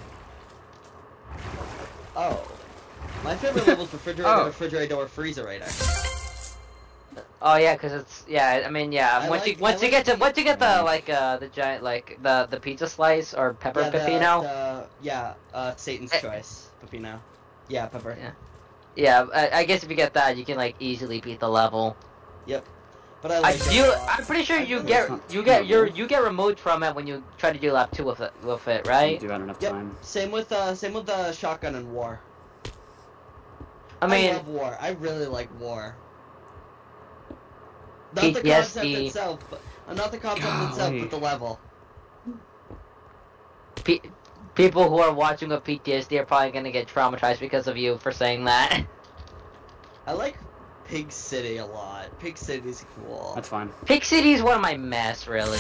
Oh. My favorite level is Refrigerator, Oh. Refrigerator, or Freezerator. Oh yeah, cause it's I mean I once you like get the- the giant like the pizza slice or pepper Yeah, pepino. Satan's Eh. Choice. Pepino. Yeah, pepper. Yeah. Yeah, I guess if you get that, you can like easily beat the level. But I like it a lot. I'm pretty sure I you really- get It's not you get terrible. you get removed from it when you try to do lap 2 with it, I right? do have enough Yep. time. Same with Shotgun and War. I mean, love War. I really like War. Not the concept PTSD. itself, not the concept itself, Golly. but the level. people who are watching with PTSD are probably gonna get traumatized because of you for saying that. I like Pig City a lot. Pig City's cool. That's fine. Pig City is one of my mess, really.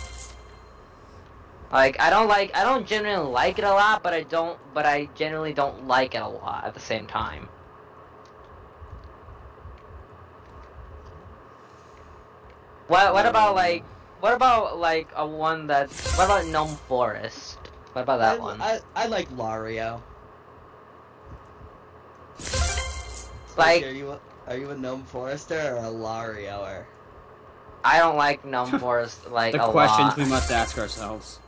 Like, I don't generally like it a lot, but I generally don't like it a lot at the same time. What about a one that's, what about Gnome Forest? What about that one? I like Lario. Like, Are you a Gnome Forester or a Larioer? I don't like Gnome Forest, like, The a questions lot. we must ask ourselves.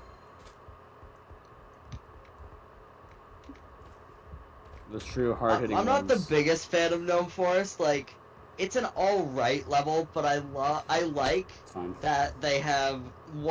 The true hard-hitting I'm not the ones. biggest fan of Gnome Forest. Like, it's an alright level, but I like Fine. that they have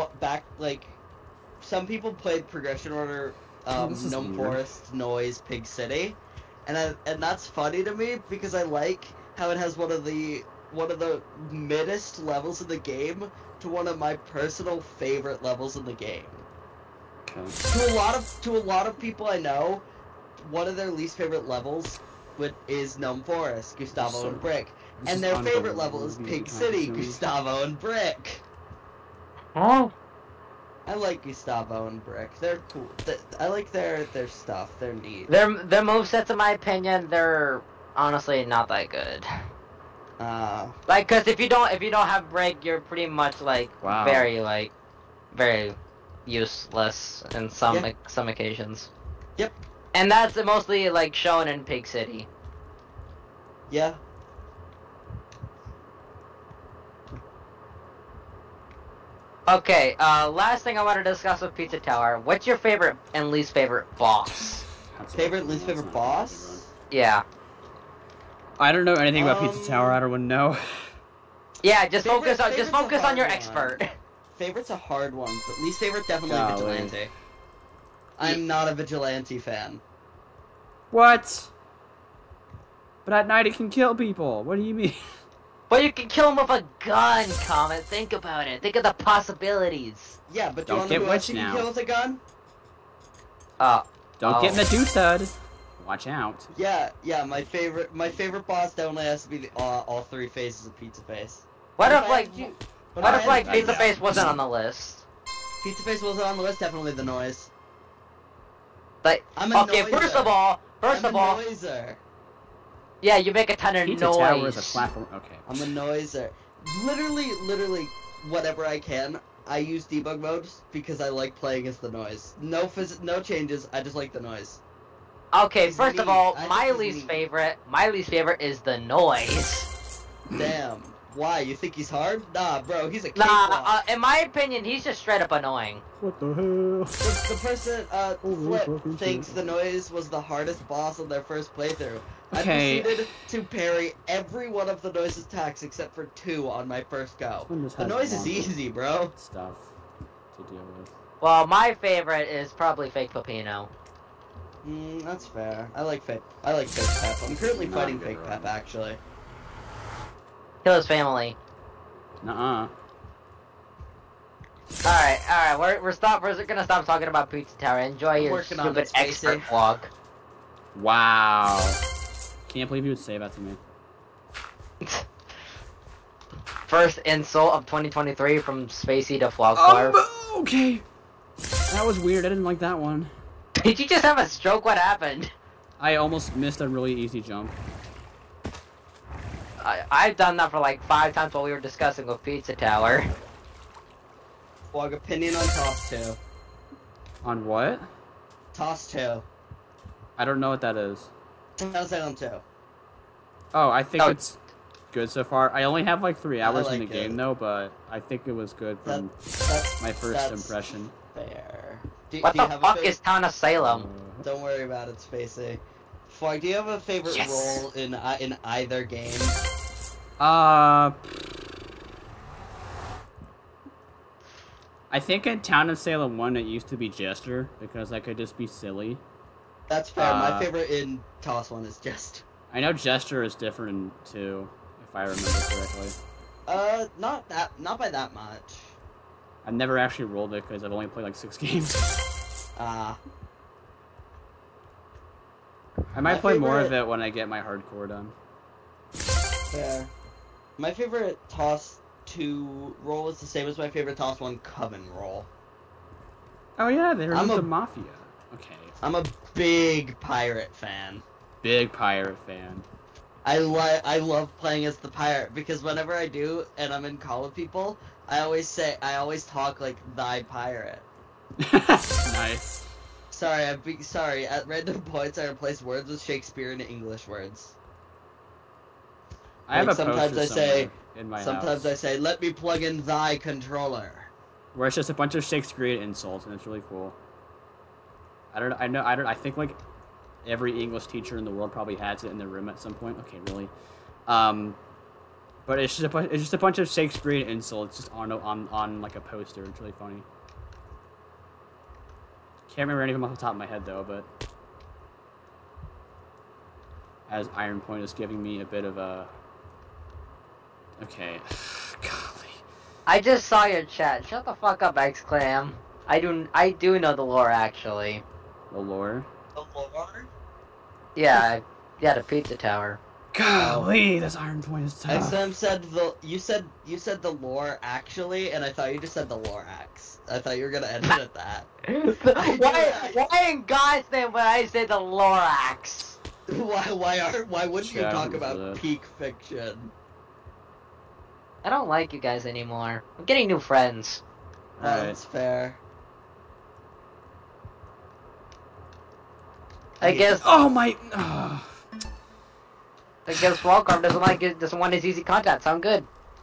some people played progression order This is Gnome weird. Forest, Noise, Pig City, and that's funny to me because I like how it has one of the middest levels in the game to one of my personal favorite levels in the game. Okay. To a lot of people I know, one of their least favorite levels is Gnome Forest, Gustavo So- and Brick. This And is their favorite level is unbelievable Pig City, opportunity. Gustavo and Brick. Oh. I like Gustavo and Brick. They're cool. I like their stuff. They're neat. Their movesets, in my opinion, they're honestly not that good. Like, cause if you don't have break, you're pretty much like Wow. very useless in some Yeah. some occasions. Yep. And that's mostly like shown in Pig City. Yeah. Okay, last thing I want to discuss with Pizza Tower. What's your favorite and least favorite boss? That's Favorite, least that's favorite not gonna be boss? Yeah. I don't know anything about Pizza Tower. I don't know. Yeah, just Favorite- focus on favorite's a your hard one. expert. favorite's a hard one, but least favorite definitely Golly. Vigilante. I'm not a Vigilante fan. What? But at night it can kill people. What do you mean? But you can kill him with a gun, Comet. Think about it. Think of the possibilities. Yeah, but do Don't you want to get know who else witched you can now. kill with a gun? Don't get Oh. Medusa. Watch out. Yeah, my favorite boss definitely has to be the all three phases of Pizza Face. What But if like I- Pizza Face wasn't on the list? Pizza Face wasn't on the list? Definitely the noise. Like, I'm a okay, noiser. first of all, I'm a noiser. yeah, you make a ton of Pizza noise. Tower is a platform. Okay. I'm a noiser. Literally, whatever I can, I use debug modes because I like playing as the noise. No changes. I just like the noise. Okay, It's first of me. all, I my think it's least me. favorite is the noise. Damn. Why? You think he's hard? Nah, bro. He's a Nah, cakewalk. in my opinion, he's just straight up annoying. What the hell? The person, really fucking Flip, thinks shit. the noise was the hardest boss on their first playthrough. Okay. I proceeded to parry every one of the noise's attacks except for 2 on my first go. One just The has noise is longer easy, bro. Stuff to deal with. Well, my favorite is probably Fake Pepino. That's fair. I like Fake Pep. I'm currently Not fighting good, Fake right? Pep, actually. Kill his family. Nuh-uh. Alright, we're gonna stop talking about Pizza Tower. Enjoy I'm your working on stupid it, Spacey. expert vlog. Wow. Can't believe you would say that to me. First insult of 2023 from Spacey to Vlogcar. Okay. That was weird. I didn't like that one. Did you just have a stroke? What happened? I almost missed a really easy jump. I've done that for like 5 times while we were discussing with Pizza Tower. Vlog opinion on Toss 2. On what? Toss 2. I don't know what that is. How's that on 2? Oh, I think Oh. it's good so far. I only have like 3 hours in the like game it. though, but I think it was good from That's my first that's impression. fair. Do What you the have a fuck favorite- is Town of Salem? Don't worry about it, Spacey. Vlog, do you have a favorite Yes. role in either game? I think in Town of Salem 1 it used to be Jester, because I could just be silly. That's fair. My Uh, favorite in Toss 1 is just... I know Jester is different in 2, if I remember correctly. not by that much. I've never actually rolled it, because I've only played like 6 games. Ah. I might My play more of favorite- it when I get my hardcore done. Fair. My favorite Toss 2 role is the same as my favorite Toss 1 Coven role. Oh yeah, they removed I'm a- the Mafia. Okay. I'm a big pirate fan. Big pirate fan. I love playing as the pirate because whenever I do and I'm in call with people, I always talk like thy pirate. Nice. Sorry. At random points, I replace words with Shakespearean English words. I have Like, a poster sometimes I say- somewhere in my Sometimes I house say, "Let me plug in thy controller." where it's just a bunch of Shakespearean insults, and it's really cool. I think like every English teacher in the world probably has it in their room at some point. Okay, really. But it's just a bunch of Shakespearean insults just on like a poster. It's really funny. Can't remember any of them off the top of my head though, but as Iron Point is giving me a bit of a okay. Golly. I just saw your chat. Shut the fuck up, Xclam. I do know the lore actually. The lore. The lore? Yeah, the Pizza Tower. Golly, this Iron Point is tough. XM said you said the lore actually, and I thought you just said the Lorax. I thought you were gonna end it at that. why in God's name would I say the Lorax? Why wouldn't you Chat talk was about that. peak fiction? I don't like you guys anymore. I'm getting new friends. Alright. That's fair. I guess Oh my! Vlogcar doesn't want his easy content. Sound good?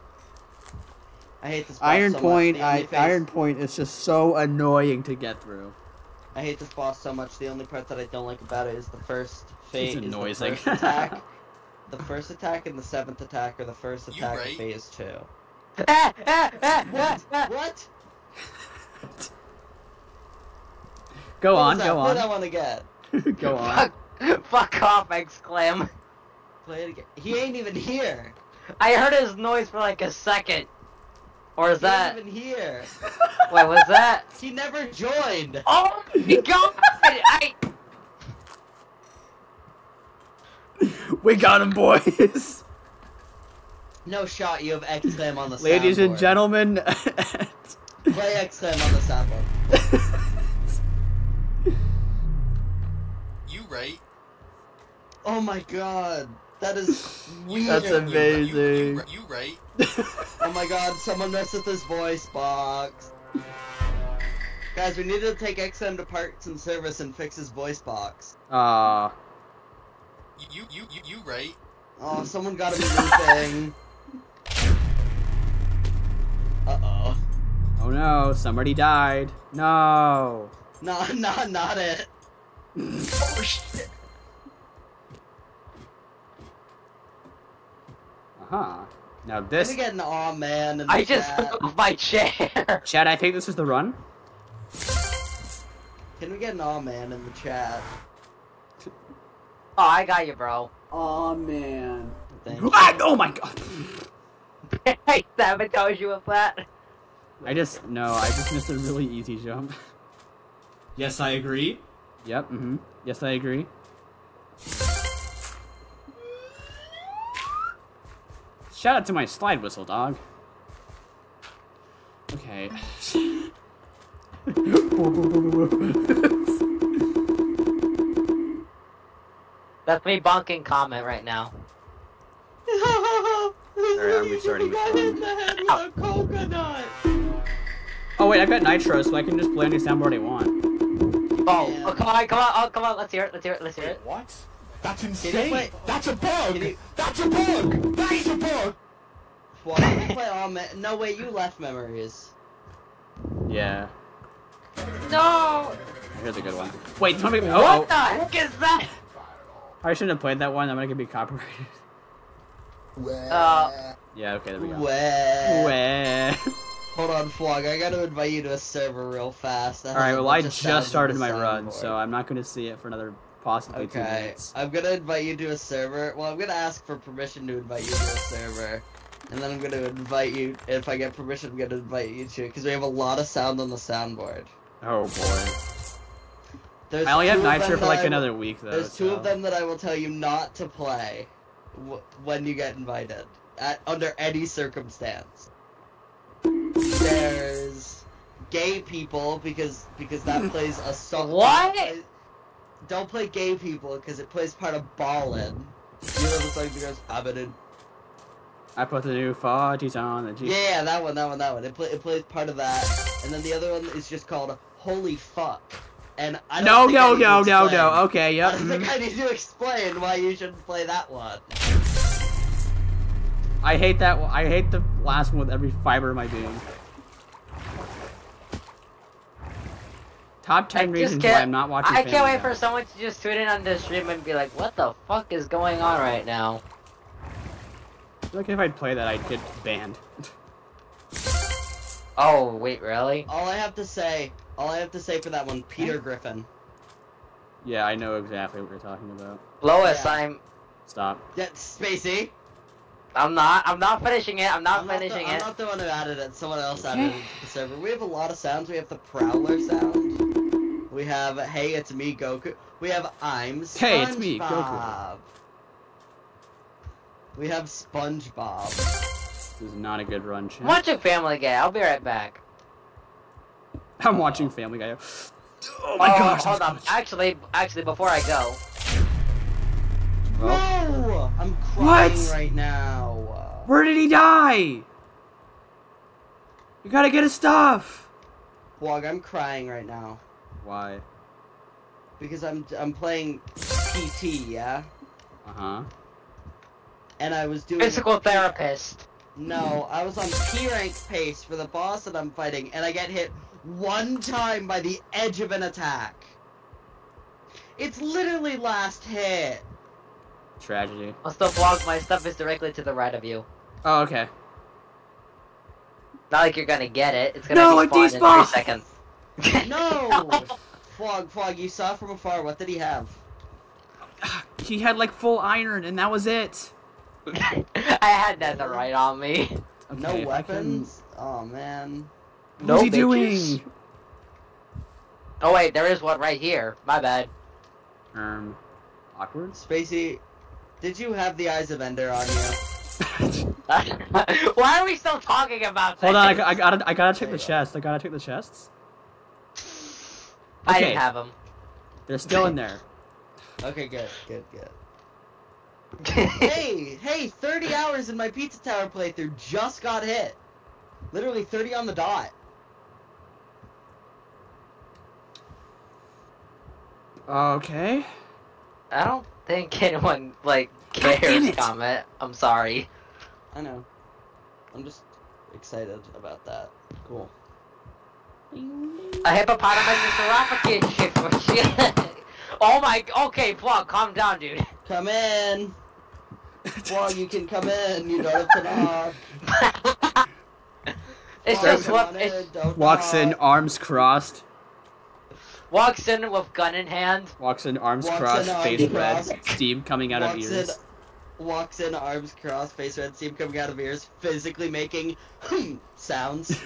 I hate this boss Iron so Point. much. The only phase- Iron Point is just so annoying to get through. I hate this boss so much. The only part that I don't like about it is the first phase. It's is the annoying. first attack. The first attack and the 7th attack are the first You attack of right? phase 2. Ah, ah, ah, ah, ah. What? Go What on, was that? go Play that on. one again. Go on. Fuck off, exclam. Play it again. He ain't even here. I heard his noise for like a second. Or is He ain't that... even here. Wait, was that... He never joined. Oh my god! We got him, boys. No shot. You have exclam on the Ladies and soundboard. gentlemen. Play exclam on the soundboard. You right. Oh my god. That is weird. That's amazing. You right. Oh my god, someone messed with his voice box. Guys, we need to take XM to parts and service and fix his voice box. Aw. You right. Oh, someone got him a new thing. Uh-oh. Oh no, somebody died. No. No, not it. Oh shit. Uh-huh. Now Can this... we get an aw man in the I just chat? fell off my chair. Chad, I think this is the run. Can we get an aw man in the chat? Oh, I got you, bro. Aw, man. Thank you. Ah, oh my god. I sabotaged you with that. I just missed a really easy jump. Yes, I agree. Yep, Yes, I agree. Shout out to my slide whistle, dog. Okay. That's me bonking comment right now. Alright, I'm restarting Got the hit in the head with a coconut. Oh wait, I've got nitro, so I can just play any soundboard I want. Oh, Yeah. oh, come on, let's hear it. What? That's Can you insane! play- That's a bug! Can you- That's a bug! That is a bug! Well, can we play aw man? No, wait, you left memories. Yeah. No! Here's a good one. Wait, don't make me. What the heck is that? I shouldn't have played that one. I'm gonna be copyrighted. Yeah. Okay. There we go. Wah. Wah. Hold on, Flog. I gotta invite you to a server real fast. That All right. has a Well, I bunch of sounds just on started the my run, soundboard. so I'm not gonna see it for another possibly 2 Okay, minutes. I'm gonna invite you to a server. Well, I'm gonna ask for permission to invite you to a server, and then I'm gonna invite you. If I get permission, I'm gonna invite you to it because we have a lot of sound on the soundboard. Oh boy. There's I only have two of them nitro for that like I will- another week though. There's two so. of them that I will tell you not to play when you get invited, under any circumstance. There's gay people because that plays a song. What? Don't play gay people because it plays part of Ballin'. You know the song that goes, I'm in. I put the new 40s on the G. Yeah, that one. It plays part of that, and then the other one is just called Holy Fuck. And I don't think I need to explain. Okay, I yep. don't think I need to explain why you shouldn't play that one. I hate that one. I hate the last one with every fiber of my being. Top 10 reasons why I'm not watching I can't Family wait Guy. for someone to just tune in on this stream and be like, what the fuck is going on right now? I feel like if I'd play that, I'd get banned. Oh, wait, really? All I have to say for that one, Peter Griffin. Yeah, I know exactly what you're talking about. Lois, Yeah. Stop. Yeah, Spacey. I'm not finishing it. I'm not I'm finishing I'm it. not the one who added it. Someone else added it to the server. We have a lot of sounds. We have the Prowler sound. We have Hey, it's me, Goku. We have I'm SpongeBob. Hey, it's me, Goku. We have SpongeBob. This is not a good run, I'm chat. watching Family Guy. I'll be right back. I'm watching Family Guy. Oh my gosh. Hold that's on. good. Actually, before I go, No! I'm crying What? right now. Where did he die? You gotta get his stuff. Vlog, I'm crying right now. Why? Because I'm playing PT, yeah? Uh-huh. And I was doing physical therapist. No, I was on P rank pace for the boss that I'm fighting, and I get hit one time by the edge of an attack. It's literally last hit. Tragedy. I'll still vlog. My stuff is directly to the right of you. Oh, okay. Not like you're gonna get it. It's gonna No, be it spawned in 3 despawned! seconds. No! Flog, you saw from afar. What did he have? He had like full iron, and that was it. I had that right on me. Okay, No if I can- weapons? Oh, man. What's No he bitches? doing? Oh wait, there is one right here. My bad. Awkward. Spacey, did you have the Eyes of Ender on you? Why are we still talking about this? Hold on, I gotta check the chest. I gotta check the chests. I Okay. didn't have them. They're still in there. Okay, good. Hey, 30 hours in my Pizza Tower playthrough just got hit. Literally 30 on the dot. Okay. I don't think anyone like God damn cares. it. Comment. I'm sorry. I know. I'm just excited about that. Cool. A hippopotamus is a rocket shit for shit. Oh my. Okay, Plug, calm down, dude. Come in. Well, you can come in. You don't have to knock. It's Well, just come what on it don't Walks in, knock. arms crossed. walks in with gun in hand. Walks in, arms Walks crossed, in, face arms red, crossed. steam coming out of Walks ears. Walks in, arms crossed, face red, steam coming out of ears, physically making sounds.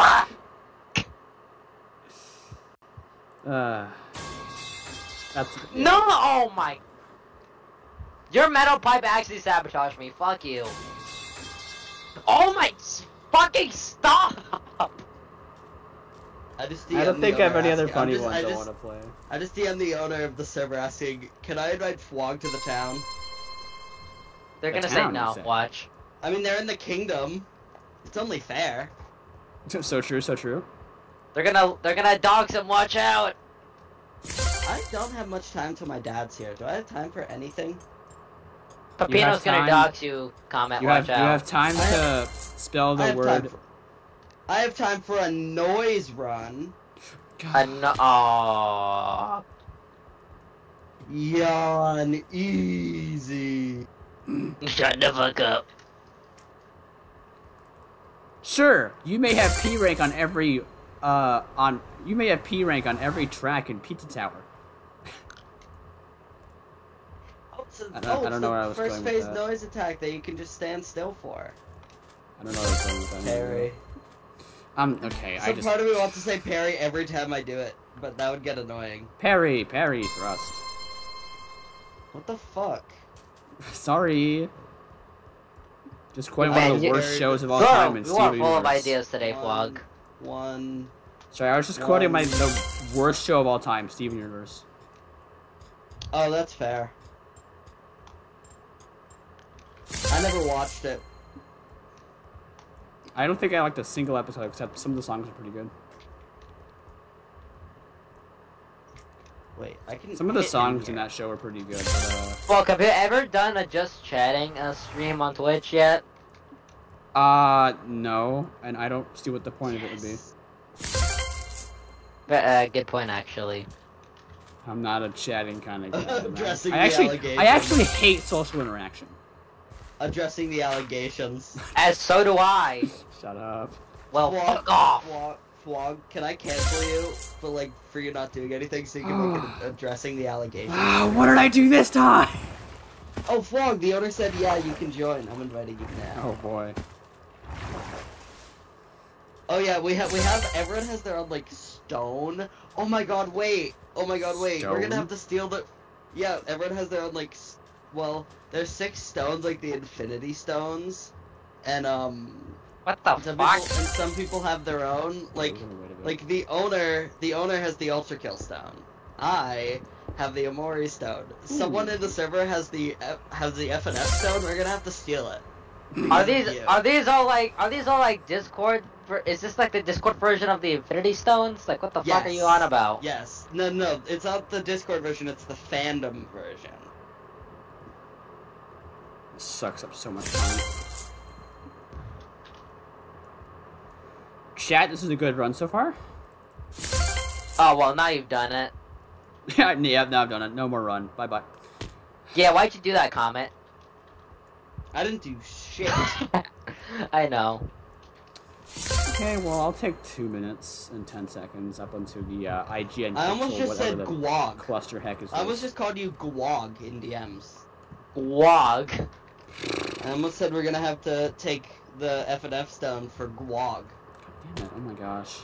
That's No! Oh my. Your metal pipe actually sabotaged me. Fuck you. Oh my fucking stop! I just I don't DM think the I have owner any other asking- funny I'm just- ones I I just- want to play. I just DM the owner of the server asking, can I invite Flog to the town? They're The gonna say town, no. you say. Watch. I mean, they're in the kingdom. It's only fair. So true, so true. They're gonna dox him. Watch out. I don't have much time till my dad's here. Do I have time for anything? Pepino's gonna time- dox you. Comment. You watch have out. time I to spell the word. I have time for a noise run. No. Aww. Yawn easy. Shut the fuck up. Sure, you may have P rank on every you may have P rank on every track in Pizza Tower. I don't know where I was first going with phase that. noise attack that you can just stand still for. I don't know what I was going with that. Parry. Okay, I Some just part of me wants to say parry every time I do it, but that would get annoying. parry thrust. What the fuck? Sorry. Just quoting one Man, of the you- worst shows of all Bro, time in you are Steven full of Universe. ideas today, Flog. One. Sorry, I was just quoting the worst show of all time, Steven Universe. Oh, that's fair. I never watched it. I don't think I liked a single episode, except some of the songs are pretty good. Wait, I can. Some of the hit songs in here. that show are pretty good. But, Flog, have you ever done a just chatting stream on Twitch yet? no, and I don't see what the point of it would be. Good point, actually. I'm not a chatting kind of guy. man. Addressing I the actually allegations. hate social interaction. Addressing the allegations. As so do I. Shut up. Well, fuck off. Flog, can I cancel you for you not doing anything so you can make it addressing the allegations? What did I do this time? Oh, Flog, the owner said, yeah, you can join. I'm inviting you now. Oh boy. Oh yeah, we have everyone has their own stone. Oh my god, wait. Oh my god, wait. We're gonna Stone? have to steal the. Yeah, everyone has their own well, there's 6 stones like the Infinity Stones, and What the fuck? some people have their own the owner has the Ultra Kill Stone. I have the Amori Stone. Someone in the server has the FNF Stone. We're gonna have to steal it. Are Yeah. these all like Discord? Is this like the Discord version of the Infinity Stones? Like, what the fuck are you on about? Yes. No, it's not the Discord version, it's the fandom version. This sucks up so much time. Chat, this is a good run so far. Oh well, now you've done it. Yeah, now I've done it. No more run. Bye bye. Yeah, why'd you do that, Comment? I didn't do shit. I know. Okay, well, I'll take 2 minutes and 10 seconds up onto the IGN I almost pixel, just said whatever the Gwog. cluster heck is I almost this. just called you Gwog in DMs. Wog. I almost said we're gonna have to take the F&F stone for Gwog. Damn it, oh my gosh.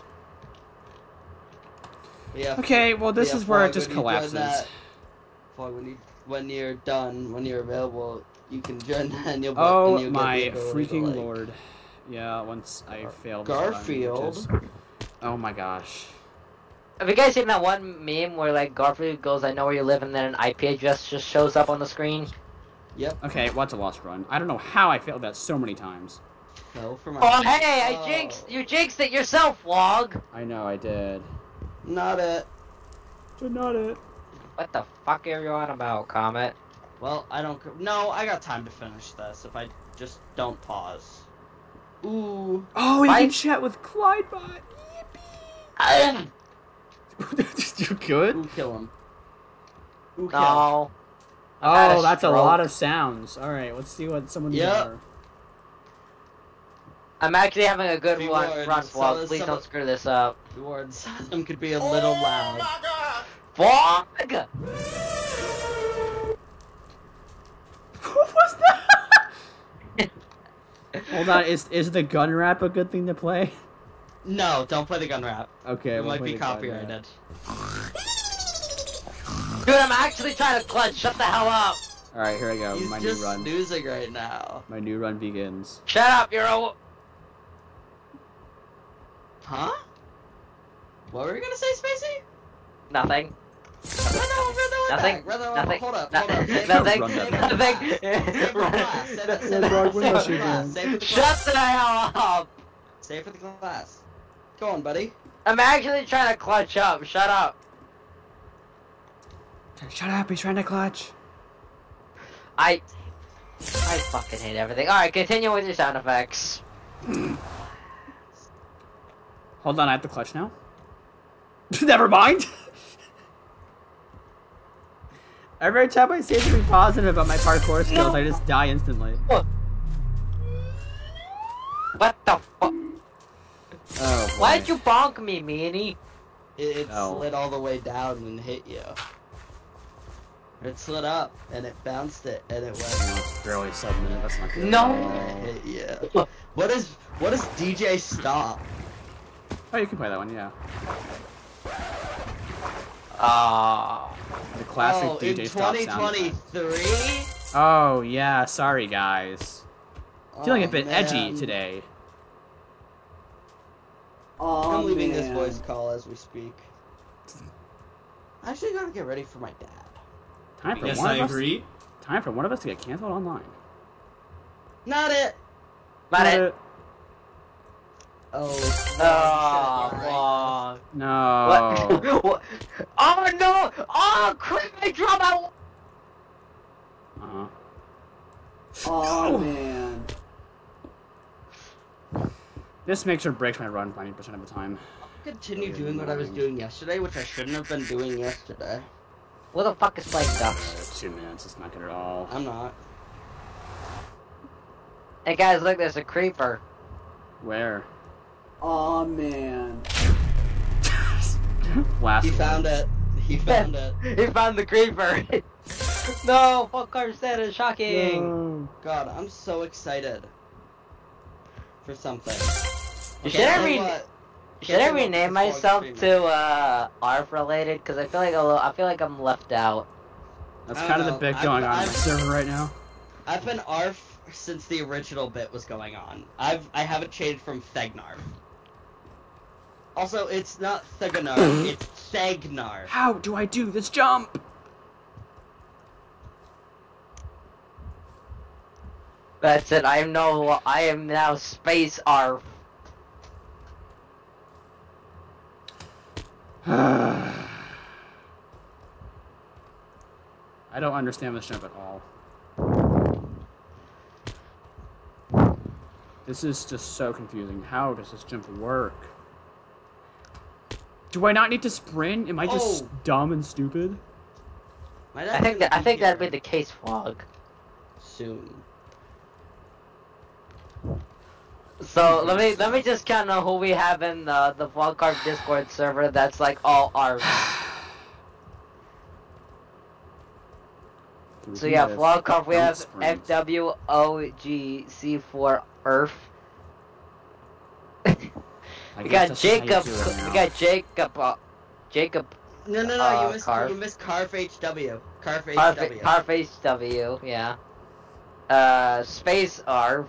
But yeah, Okay, well, this yeah, is where Fog, it just when you join collapses. that- Fog, when you're done, when you're available, you can join that and you'll and Oh you'll my get the ability to, freaking like- lord. Yeah, once I failed this run, Garfield. just- Oh my gosh. Have you guys seen that one meme where like Garfield goes, "I know where you live," and then an IP address just shows up on the screen? Yep. Okay, what's a lost run? I don't know how I failed that so many times. No, for my. Oh hey, I Oh. jinxed! You jinxed it yourself, Wog. I know I did. Not it. But not it. What the fuck are you on about, Comet? Well, I don't. No, I got time to finish this if I just don't pause. Ooh. Oh, you Why- can chat with Clydebot. You good? Ooh, kill him. Ooh, kill. No. I've had Oh, that's a stroke. lot of sounds. All right, let's see what some of these Yep. are. I'm actually having a good Be run, warned, so Wog. Please some don't of- screw this up. Reward system could be a little loud. Wog! What was that? Hold on, is the gun rap a good thing to play? No, don't play the gun rap. Okay, It we'll might play be the gun copyrighted. rap. Dude, I'm actually trying to clutch. Shut the hell up. All right, here I go. He's My just new run. snoozing right now. My new run begins. Shut up. You're a. Huh? What were you gonna say, Spacey? Nothing. Nothing. Nothing. Nothing. Hold up. Nothing. Save Nothing. Run that Nothing. back. Save for the class. Save Nothing. for the Dog, when class. was she done? Save for the Shut class. the hell up. Save for the class. Go on, buddy. I'm actually trying to clutch up. Shut up. Shut up! He's trying to clutch. I fucking hate everything. Alright, continue with your sound effects. Hold on, I have to clutch now. Never mind. Every time I say something positive about my parkour skills, I just die instantly. What the fuck? Oh, boy. Why'd you bonk me, meanie? It No. slid all the way down and hit you. It slid up and it bounced it and it went. Barely sub-minute. That's not good. No. And it hit you. What is DJ Stop? Oh, you can play that one, yeah. The classic Oh, DJ in Stop sound effect. 2023. Oh yeah, sorry guys. Feeling a Oh, bit man. edgy today. Oh, I'm leaving this man. voice call as we speak. I actually gotta get ready for my dad. Time for Yes, one I of us. agree. Time for one of us to get canceled online. Not it. Not it. Oh. Oh, right. wrong. No. What? What? Oh no! Oh crap! I dropped my. Uh-huh. Oh, man. This makes or breaks my run 90% of the time. Continue doing what I was doing yesterday, which I shouldn't have been doing yesterday. What the fuck is playing ducks? 2 minutes, it's not good at all. I'm not. Hey guys, look, there's a creeper. Where? Oh, man. Last He found words. it. He found it. He found the creeper. No, fuck Carstead, shocking. No. God, I'm so excited for something. Should I tell you re- what. Should I Tell you what, rename before myself streaming. to ARF related? Because I feel like I'm left out. That's I kind of don't the know. bit going on I've- my server right now. I've been ARF since the original bit was going on. I haven't changed from Thegnarf. Also, it's not Thegnarf, it's Thegnarf. How do I do this jump? That's it. I am now Space ARF. I don't understand this jump at all. This is just so confusing. How does this jump work? Do I not need to sprint? Am I just Oh. dumb and stupid? My I dad's think gonna that'd be here the case, Fog. soon. So let me just count on who we have in the Vlogcarp Discord server. That's like all ours. So yeah, Vlogcarp. We have FWOGC4 Earth. We got Jacob. We got Jacob. Jacob. No, you missed Carf HW. Carf HW. Carf HW. Yeah. Space Arv.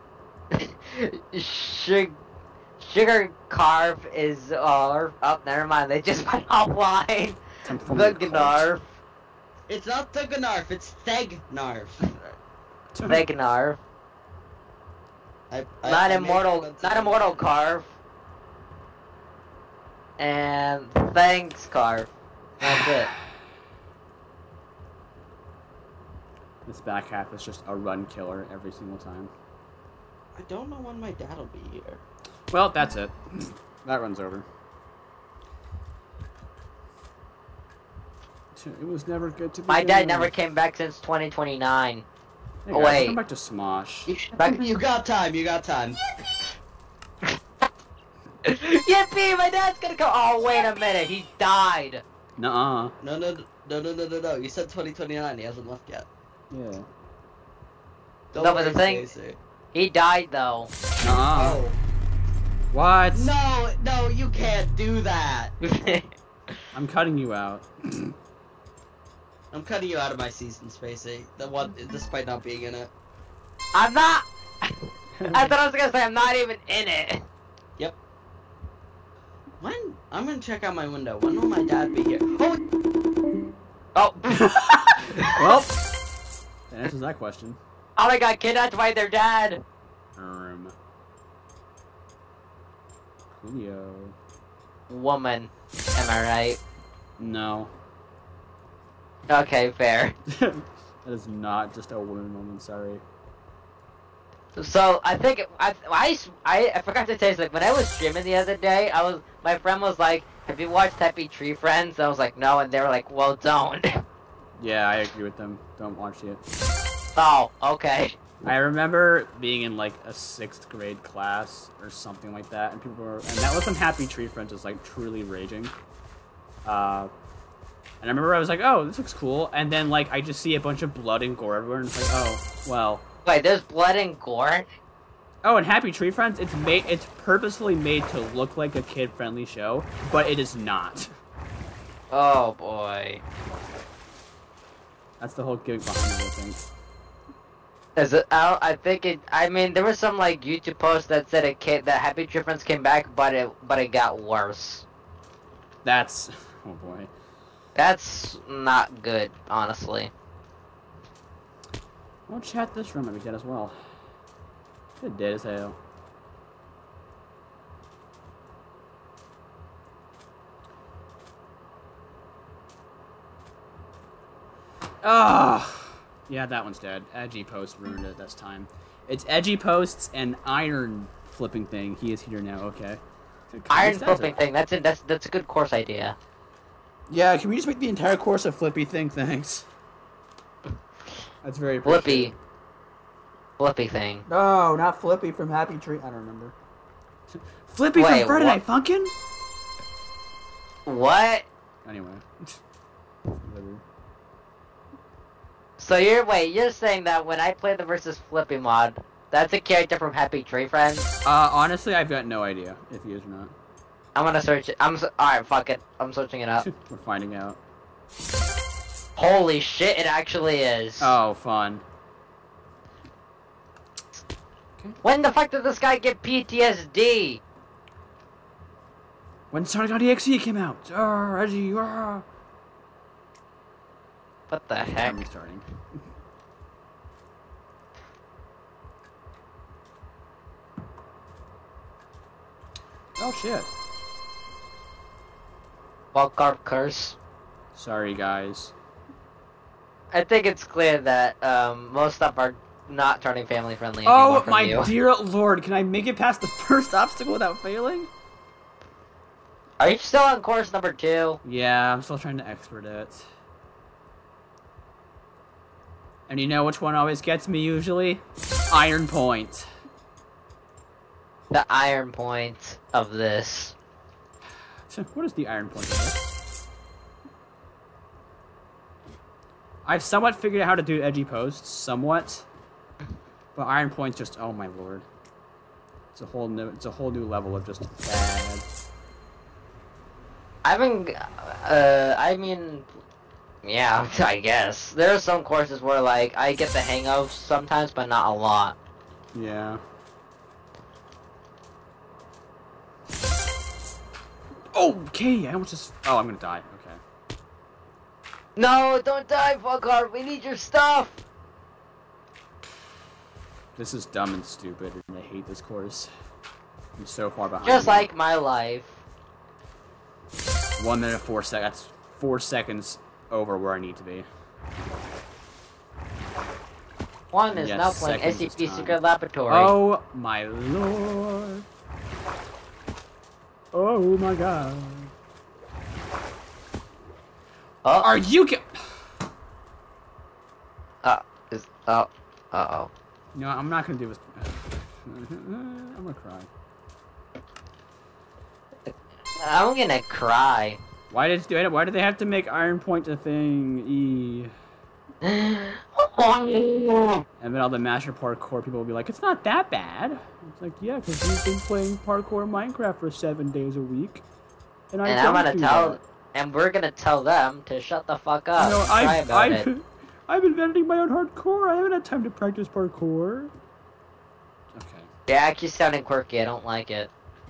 Sugar Carve is oh never mind, they just went offline. The Gnarf. It's not the Gnarf, it's Thegnarf. Thegnarf. Not immortal Carve. And thanks Carve. That's it. This back half is just a run killer every single time. I don't know when my dad will be here. Well, that's it. That run's over. It was never good to be. My dad never came back since 2029. Hey Oh guys, wait. Come back to Smosh. You got time, you got time. Yippee! My dad's gonna come. Oh wait a minute, he died. Nuh-uh. No. You said 2029, he hasn't left yet. Yeah. Don't No, but the worry, thing- Stacey. He died though. Nuh-uh. Oh. What? No, you can't do that. I'm cutting you out. I'm cutting you out of my season, Spacey. Despite not being in it. I'm not. I thought I was gonna say I'm not even in it. Yep. When? I'm gonna check out my window. When will my dad be here? Oh! Well, that answers that question. Oh my god, kidnapped by their dad. Coolio. Woman. Am I right? No. Okay, fair. That is not just a woman, sorry. So I think I forgot to tell you, like when I was streaming the other day, my friend was like, "Have you watched Happy Tree Friends?" I was like, "No," and they were like, "Well, don't." Yeah, I agree with them. Don't watch it. Oh, okay. I remember being in like a 6th grade class or something like that, and that was when Happy Tree Friends was like truly raging. And I remember I was like, "Oh, this looks cool," and then like I just see a bunch of blood and gore everywhere, and it's like, "Oh, well." Wait, there's blood and gore? Oh, and Happy Tree Friends, it's purposefully made to look like a kid-friendly show, but it is not. Oh boy. That's the whole gimmick behind the whole thing. Is it? I think it. I mean, there was some like YouTube post that said that Happy Tree Friends came back, but it got worse. That's oh boy. That's not good, honestly. Well, chat this room we get as well. Good dead as hell. Ah, yeah, that one's dead. Edgy Post ruined it this time. It's Edgy Posts and Iron flipping thing. He is here now. Okay. Iron flipping thing. That's a good course idea. Yeah, can we just make the entire course a flippy thing? Thanks. That's very Flippy. Flippy thing. No, not Flippy from Happy Tree. I don't remember. Flippy Wait, from Friday what? Night Funkin'? What? Anyway. So you're saying that when I play the versus Flippy mod, that's a character from Happy Tree Friends? Honestly, I've got no idea if he is or not. I'm gonna search it. Alright, fuck it. I'm searching it up. We're finding out. Holy shit, it actually is. Oh, fun. When the fuck did this guy get PTSD? When Sonic.exe came out. Reggie, What the heck? I'm restarting. Oh shit. Wildcard curse. Sorry, guys. I think it's clear that most stuff are not turning family friendly anymore Oh from my you. dear lord, can I make it past the first obstacle without failing? Are you still on course number 2? Yeah, I'm still trying to expert it. And you know which one always gets me usually? Iron Point. the iron point of this. What is the iron point of this? I've somewhat figured out how to do edgy posts, somewhat. But iron point's just, oh my lord. It's a whole new level of just bad. I mean, yeah, I guess. There are some courses where, like, I get the hang of sometimes, but not a lot. Yeah. Okay, I almost just... Oh, I'm gonna die. Okay. No, don't die, Fuckhard. We need your stuff. This is dumb and stupid, and I hate this course. I'm so far behind. Just like my life. 1 minute 4 seconds. That's 4 seconds over where I need to be. One is Yes, now playing seconds is SCP time. Secret Laboratory. Oh my lord. Oh my god. Oh, Are you get? uh-oh. No, I'm not gonna do this. I'm gonna cry. I'm gonna cry. Why did they have to make Iron Point a thing? E. And then all the Master Parkour people will be like, it's not that bad. It's like, yeah, because you've been playing parkour Minecraft for 7 days a week. And And don't I'm gonna do tell, that. and we're gonna tell them to shut the fuck up. You know, and cry about it. I've been editing my own hardcore. I haven't had time to practice parkour. Okay. You're actually sounding quirky. I don't like it.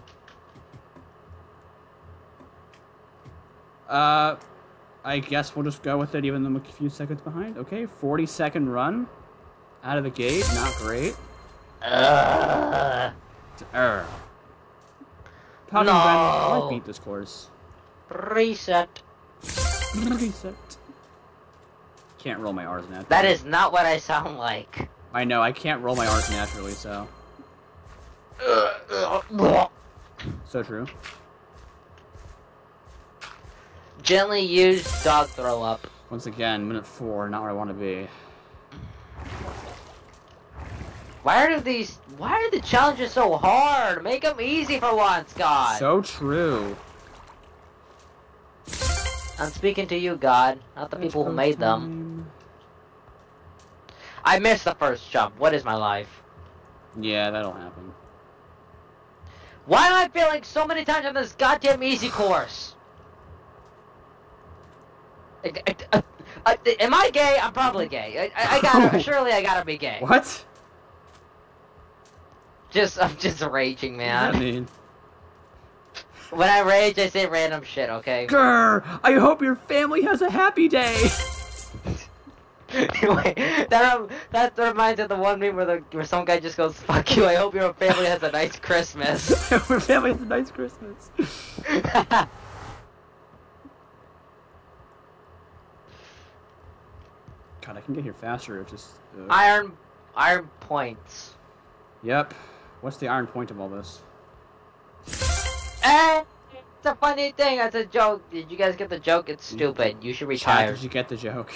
I guess we'll just go with it even though I'm a few seconds behind. Okay, 40-second run. Out of the gate, not great. Ugh. Talking No. about, I beat this course. Reset. Reset. Can't roll my R's naturally. That is not what I sound like. I know, I can't roll my R's naturally, so. So true. Gently used dog throw up. Once again, minute 4, not where I want to be. Why are the challenges so hard? Make them easy for once, God. So true. I'm speaking to you, God, not the people who made them. I missed the first jump. What is my life? Yeah, that'll happen. Why am I failing so many times on this goddamn easy course? Am I gay? I'm probably gay. I gotta, surely I gotta be gay. What? I'm just raging, I man. mean, When I rage, I say random shit, okay? grr, I hope your family has a happy day. Wait, that reminds me of the one meme where some guy just goes, "Fuck you! I hope your family has a nice Christmas." Your family has a nice Christmas. God, I can get here faster. It's just. Iron points. Yep. What's the iron point of all this? It's a funny thing. That's a joke. Did you guys get the joke? It's stupid. You should Chad, retire. did you get the joke?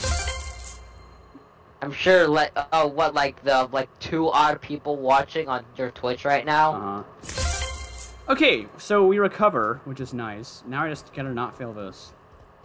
I'm sure. Like, the 2 odd people watching on your Twitch right now. Okay, so we recover, which is nice. Now I just gotta not fail this.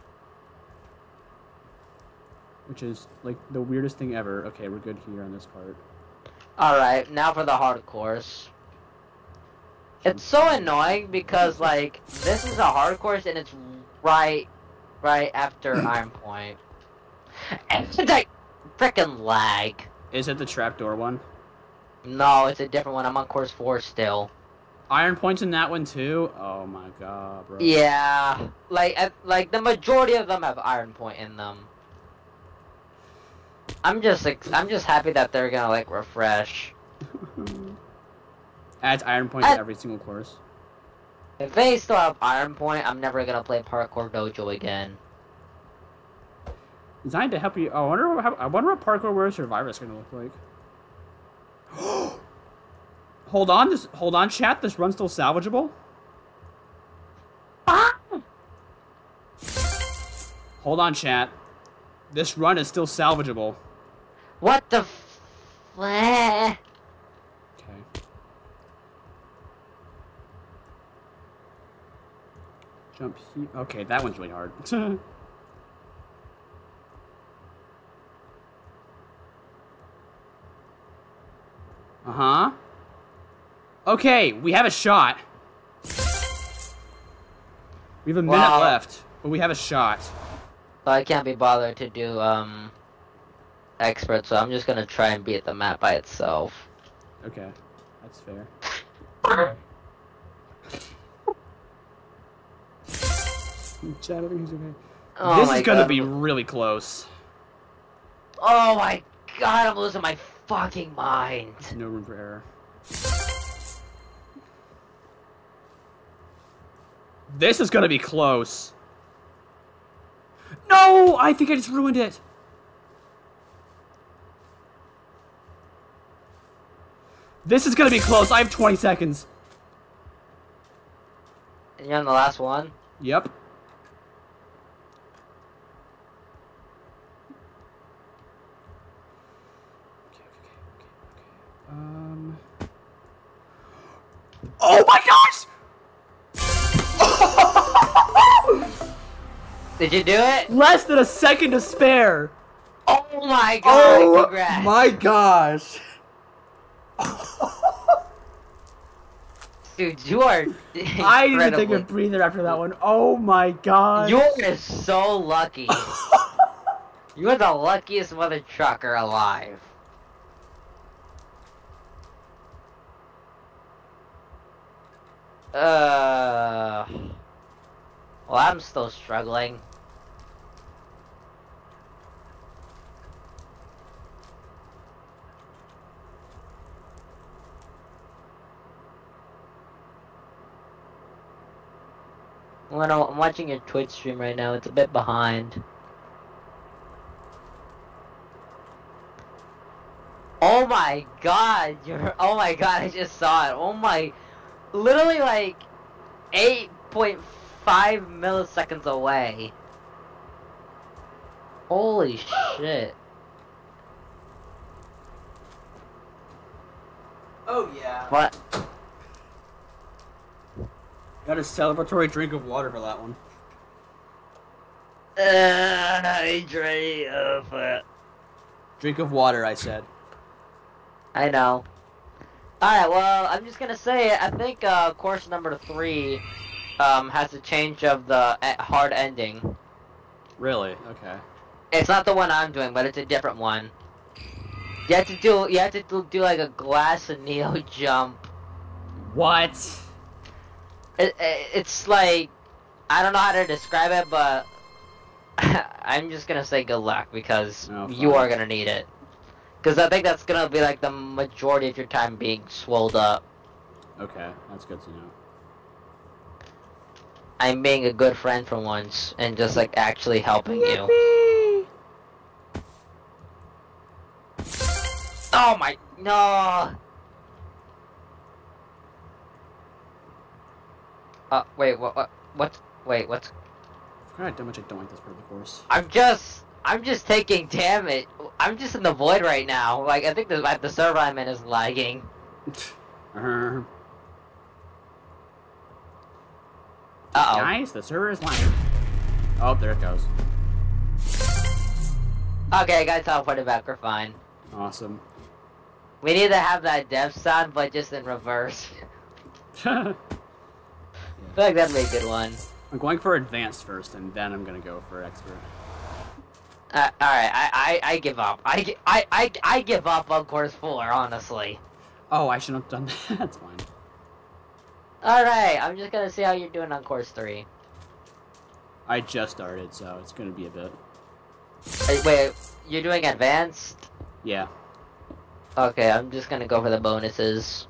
Which is, like, the weirdest thing ever. Okay, we're good here on this part. Alright, now for the hard course. It's so annoying because, like, this is a hard course and it's right after Iron Point. And it's like, frickin' lag. Is it the trapdoor one? No, it's a different one. I'm on course 4 still. Iron points in that one too? Oh my god, bro. Yeah, like the majority of them have Iron Point in them. I'm just happy that they're gonna, like, refresh. Adds iron point to every single course. If they still have Iron Point, I'm never gonna play Parkour Dojo again. Designed to help you. Oh, I wonder what Parkour World Survivor is gonna look like. Hold on, chat. This run's still salvageable. Hold on, chat. This run is still salvageable. What the f- Okay. Jump here. Okay, that one's really hard. Uh-huh. Okay, we have a shot. We have a minute Wow. left, but we have a shot. But I can't be bothered to do expert, so I'm just gonna try and beat the map by itself. Okay, that's fair. Chad, I think he's okay. Oh This my is gonna God. be really close. Oh my god, I'm losing my fucking mind. No room for error. This is gonna be close. No! I think I just ruined it. This is gonna be close. I have 20 seconds. And you're on the last one? Yep. Oh my gosh! Did you do it? Less than a second to spare. Oh my god, Oh congrats. my gosh. Dude, you are I didn't take a incredibly... breather after that one. Oh my god. You are so lucky. You are the luckiest mother trucker alive. Well, I'm still struggling. When I'm watching your Twitch stream right now, it's a bit behind. Oh my god, oh my god, I just saw it. Oh my, literally like 8.5 milliseconds away. Holy shit. Oh yeah. What? Got a celebratory drink of water for that one. Hydrate of it. Drink of water, I said. I know. Alright, well, I'm just gonna say, I think course number 3 has a change of the hard ending. Really? Okay. It's not the one I'm doing, but it's a different one. You have to do like a glass and needle jump. What? It's like, I don't know how to describe it, but I'm just gonna say good luck because Oh, you fine. are gonna need it. Because I think that's gonna be like the majority of your time being swolled up. Okay, that's good to know. I'm being a good friend for once and just like actually helping you. Oh my, no! Wait, wait, what's... I forgot how much I don't like this part of the course. I'm just taking damage. I'm just in the void right now. Like, I think the server I'm in is lagging. Uh-huh. Uh-oh. Guys, the server is lagging. Oh, there it goes. Okay, I got teleported back, we're fine. Awesome. We need to have that death sound, but just in reverse. I feel like that'd be a good one. I'm going for advanced first, and then I'm gonna go for expert. Alright, I give up. I give up on course 4, honestly. Oh, I shouldn't have done that. That's fine. Alright, I'm just gonna see how you're doing on course 3. I just started, so it's gonna be a bit. Wait, you're doing advanced? Yeah. Okay, I'm just gonna go for the bonuses.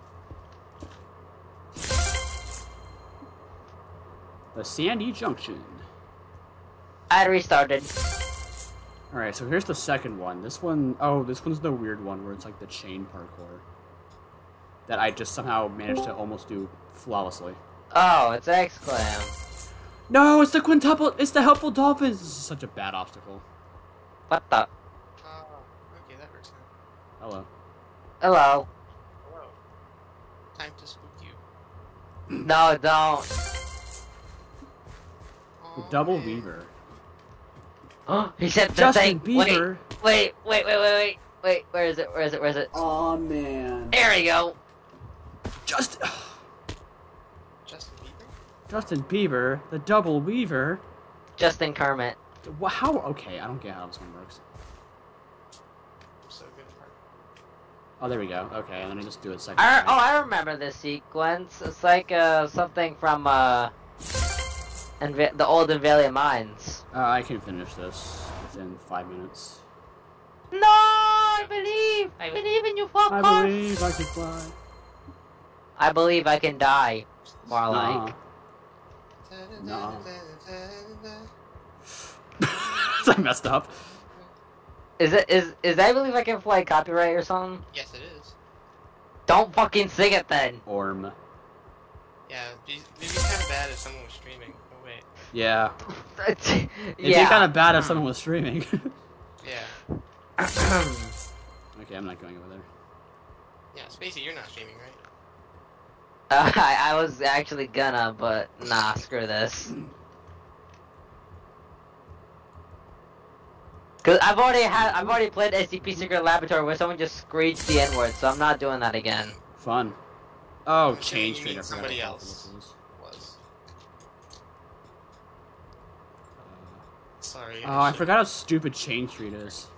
The Sandy Junction. I restarted. Alright, so here's the second one. This one, oh, this one's the weird one where it's like the chain parkour. That I just somehow managed to almost do flawlessly. Oh, it's Exclam. No, it's the quintuple, it's the helpful dolphins! This is such a bad obstacle. What the? Okay, that works now. Hello. Hello. Hello. Time to spook you. No, don't. The double weaver. Oh, he said the Justin thing. Bieber. Wait. Where is it? Aw, man. There we go. Justin Bieber? Justin Bieber, the double weaver. Justin Kermit. How? Okay, I don't get how this one works. I'm so good at part. Oh, there we go. Okay, and then I just do it second. I remember this sequence. It's like something from the old Invalia Mines. I can finish this within 5 minutes. No, I believe in you, fucker. I believe I can fly. I believe I can die. More like. No. I messed up. Is I believe I can fly copyright or something? Yes, it is. Don't fucking sing it then. Orm. Yeah, it'd be kind of bad if someone was streaming. Oh wait. Yeah. Yeah. It'd be kind of bad if someone was streaming. Yeah. Okay, I'm not going over there. Yeah, Spacey, you're not streaming, right? I was actually gonna, but nah, screw this. Cause I've already played SCP Secret Laboratory where someone just screeched the N-word, so I'm not doing that again. Fun. Oh, I'm change assuming trade. you mean I forgot somebody what else. this is. Was. Sorry. Oh, I forgot how stupid change treat is.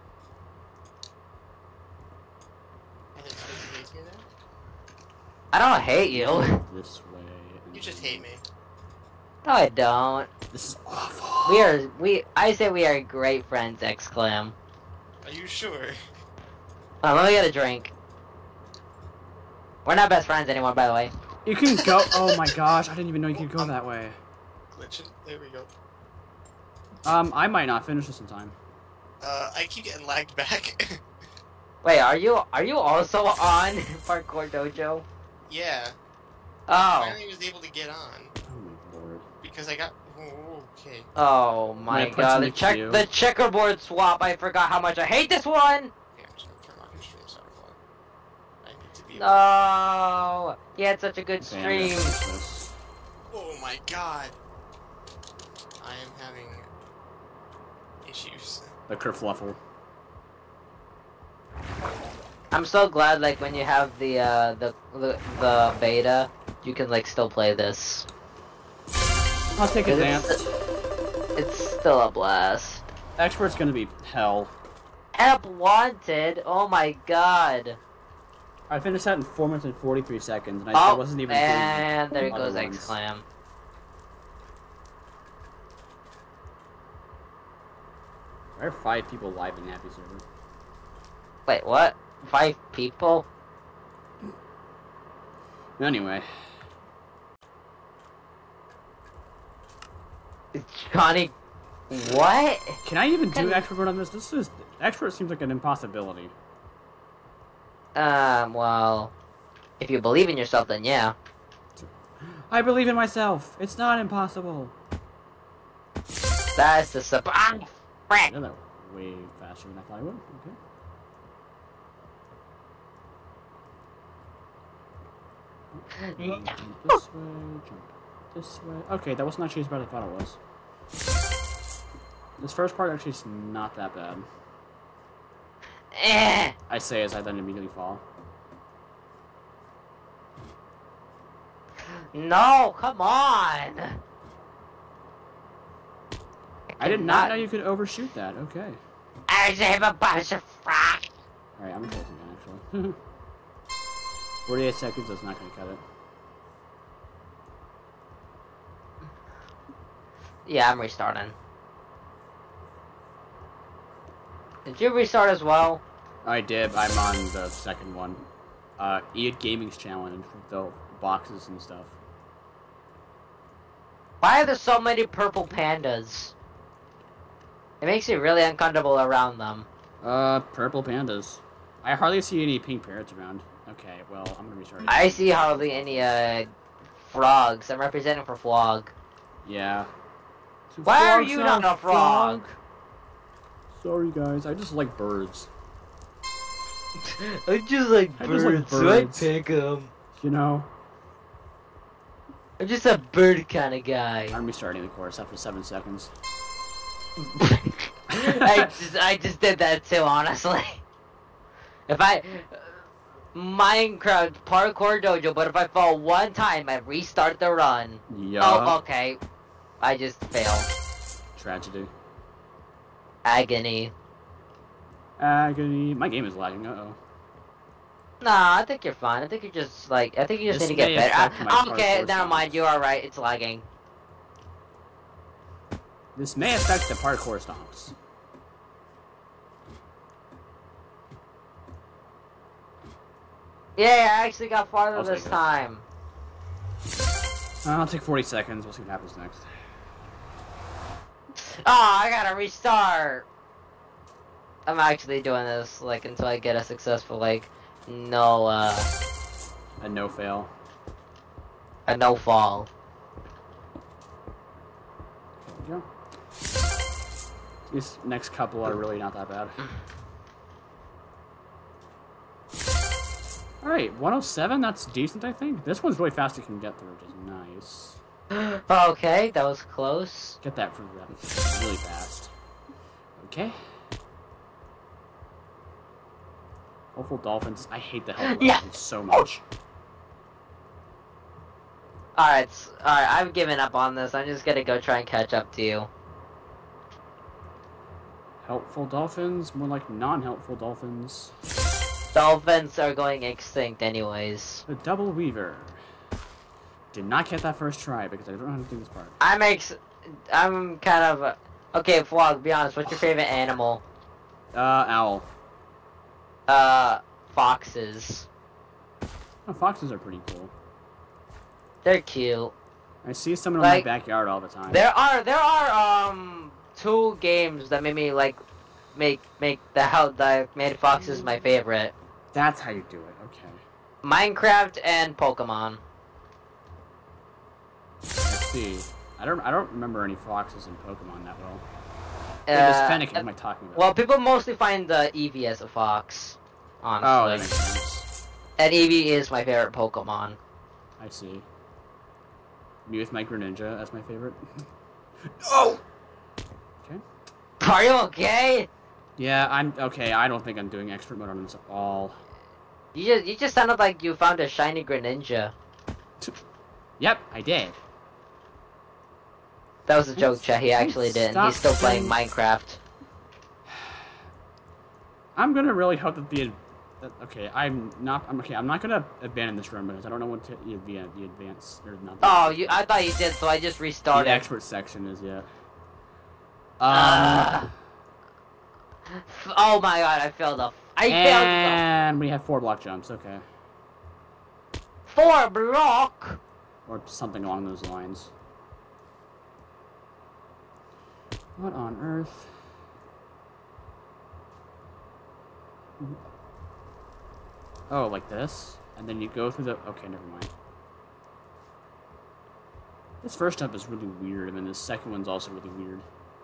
I think Spacey hates me now. I don't hate you. No, This way. and You just then- hate me. I don't. This is awful. I say we are great friends, exclam. Are you sure? Let me get a drink. We're not best friends anymore, by the way. You can go. Oh my gosh, I didn't even know you could go that way. Glitching. There we go. I might not finish this in time. I keep getting lagged back. Wait, are you also on Parkour Dojo? Yeah. Oh. Finally was able to get on Oh my lord. because I got. Oh, okay. Oh my Might put god, in the queue. the checkerboard swap, I forgot how much I hate this one! Okay, I'm just gonna turn off your stream so I need to be. No! You had such a good Okay, I'm gonna stream. finish this. Oh my god. I am having issues. The kerfluffle. I'm so glad, like, when you have the beta, you can, like, still play this. I'll take It's- advanced. It's still a blast. Expert's gonna be hell. Help wanted! Oh my god. I finished that in 4 minutes and 43 seconds, and I Oh, wasn't even and there doing goes other ones. exclam. There are 5 people live in Happy Server. Wait, what? 5 people? Anyway, Johnny, what? can I even do Can- expert on this? Expert seems like an impossibility. Well, if you believe in yourself, then yeah. I believe in myself. It's not impossible. That's the surprise. I did that way faster than I thought I would. Okay. Jump this way, jump this way. Okay, that wasn't actually as bad as I thought it was. This first part actually is not that bad. Eh. I say as I then immediately fall. No, come on. I did not know you could overshoot that. Okay. I have a bunch of frack. Alright, I'm closing it actually. 48 seconds is not going to cut it. Yeah, I'm restarting. Did you restart as well? I did. I'm on the second one. Eat Gaming's challenge with the boxes and stuff. Why are there so many purple pandas? It makes me really uncomfortable around them. Purple pandas. I hardly see any pink parrots around. Okay, well, I'm gonna restart it. I see hardly any frogs. I'm representing for Flog. Yeah. Why are you not a frog? Sorry guys, I just like birds. I just like I just like birds, so I birds. pick them. You know? I'm just a bird kind of guy. I'm restarting the course after 7 seconds. I just did that too, honestly. If I Minecraft parkour dojo, but if I fall one time, I restart the run. Yeah. Oh, okay. I just failed. Tragedy. Agony. Agony. My game is lagging. Uh-oh. Nah, I think you're fine. I think you're just like, I think you just This need to get may better. affect my Okay, parkour never mind. stomps. You are right. It's lagging. This may affect the parkour stomps. Yeah, I actually got farther I'll this take it. time. I'll take 40 seconds. We'll see what happens next. Oh, I gotta restart. I'm actually doing this, like, until I get a successful, like, no, A no fail. a no fall. There we go. These next couple are really not that bad. Alright, 107, that's decent, I think. This one's really fast, you can get through, which is nice. Okay, that was close. Get that for them really fast. Okay. Hopeful Dolphins. I hate the Helpful Yeah. Dolphins so much. Alright, I've given up on this. I'm just gonna go try and catch up to you. Helpful Dolphins, more like non-helpful Dolphins. Dolphins are going extinct anyways. The Double Weaver. Did not get that first try because I don't know how to do this part. I'm kind of, okay, Flog, be honest, what's your favorite animal? Owl. Foxes. Oh, foxes are pretty cool. They're cute. I see some in Like, my backyard all the time. There are two games that made me like make that made Foxes my favorite. That's how you do it. Okay. Minecraft and Pokemon. Let's see. I don't remember any foxes in Pokemon that well. Wait, this Fennec, what am I talking about? Well, people mostly find the Eevee as a fox. Honestly. Oh, that makes sense. And Eevee is my favorite Pokemon. I see. Me with my Greninja as my favorite. Oh! Okay. Are you okay? Yeah, I'm okay. I don't think I'm doing expert mode on this at all. You just sounded like you found a shiny Greninja. Yep, I did. That was a joke, Chet. He actually didn't. Stop He's still playing saying- Minecraft. I'm gonna really hope that okay, I'm not gonna abandon this run because I don't know what the advance or not. Oh, I thought you did, so I just the restarted. expert section is yet. Oh my god, I failed And we have 4 block jumps. Okay, 4 block. or something along those lines. What on earth? Oh, like this? And then you go through the... Okay, never mind. This first jump is really weird, and then the second one's also really weird.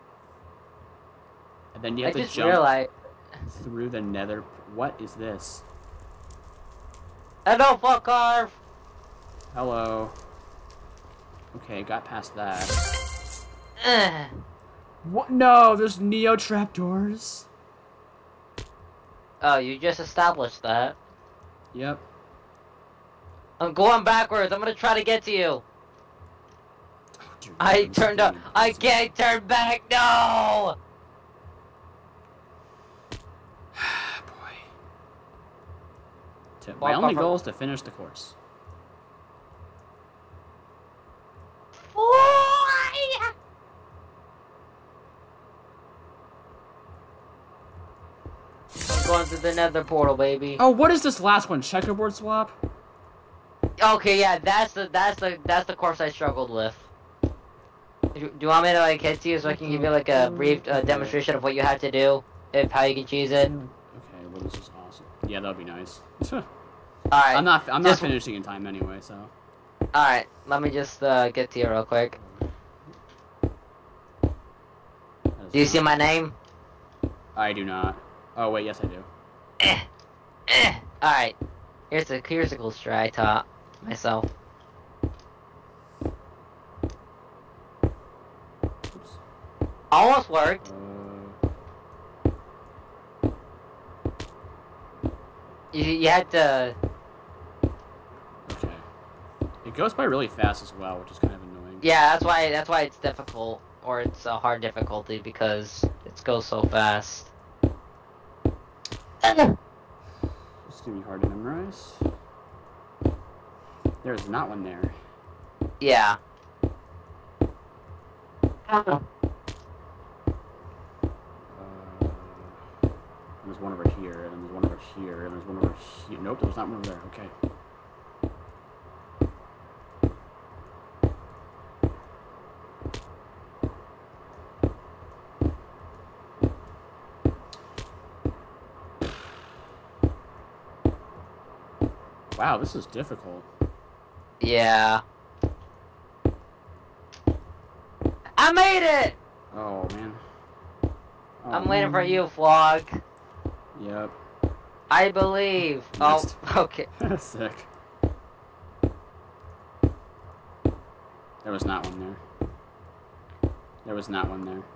And then you have I to just jump realized. through the nether... What is this? Hello, fuck off. Hello. Okay, got past that. Ugh. What? No, there's Neo trapdoors. Oh, you just established that. Yep. I'm going backwards. I'm gonna try to get to you. Oh, dear I God, turned up. I can't turn back. No. Boy. My only goal is to finish the course. Why? I'm going through the nether portal, baby. Oh, what is this last one? Checkerboard swap? Okay, yeah, that's the course I struggled with. Do you want me to like hit you so I can give you like a brief demonstration of what you have to do, how you can choose it? Okay, well this is awesome. Yeah, that'd be nice. All right. I'm not Just- finishing in time anyway, so. All right. Let me just get to you real quick. Do you see my name? I do not. Oh wait, yes I do. All right. Here's a cool strat I taught myself. Almost worked. You had to... Okay. It goes by really fast as well, which is kind of annoying. Yeah, that's why it's difficult, or it's a hard difficulty, because it goes so fast. It's gonna be hard to memorize. There's not one there. Yeah. There's one over here, and there's one over here, and there's one over here. Nope, there's not one over there. Okay. Wow, this is difficult. Yeah. I made it! Oh, man. Oh, I'm waiting for man. you, Vlog. Yep. I believe. Missed. Oh, okay. Sick. There was not one there. There was not one there.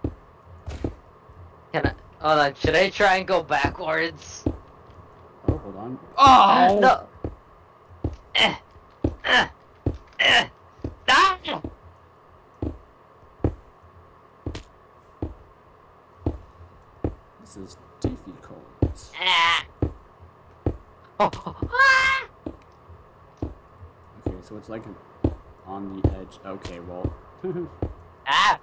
Can I... Hold on, should I try and go backwards? Oh, hold on. Oh! No! Ah! This is difficult. Ah! Oh! Ah! Okay, so it's like on the edge. Okay, well. Ah!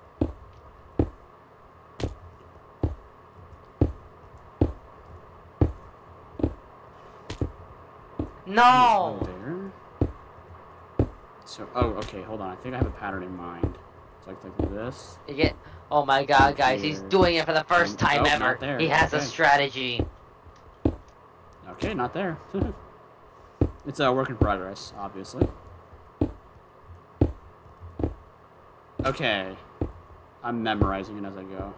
No! There. So, oh, okay, hold on. I think I have a pattern in mind. It's like this. You get... Oh my god, guys, he's doing it for the first time Nope, ever. not there. He has a Okay. strategy. Okay, not there. It's a work in progress, obviously. Okay. I'm memorizing it as I go.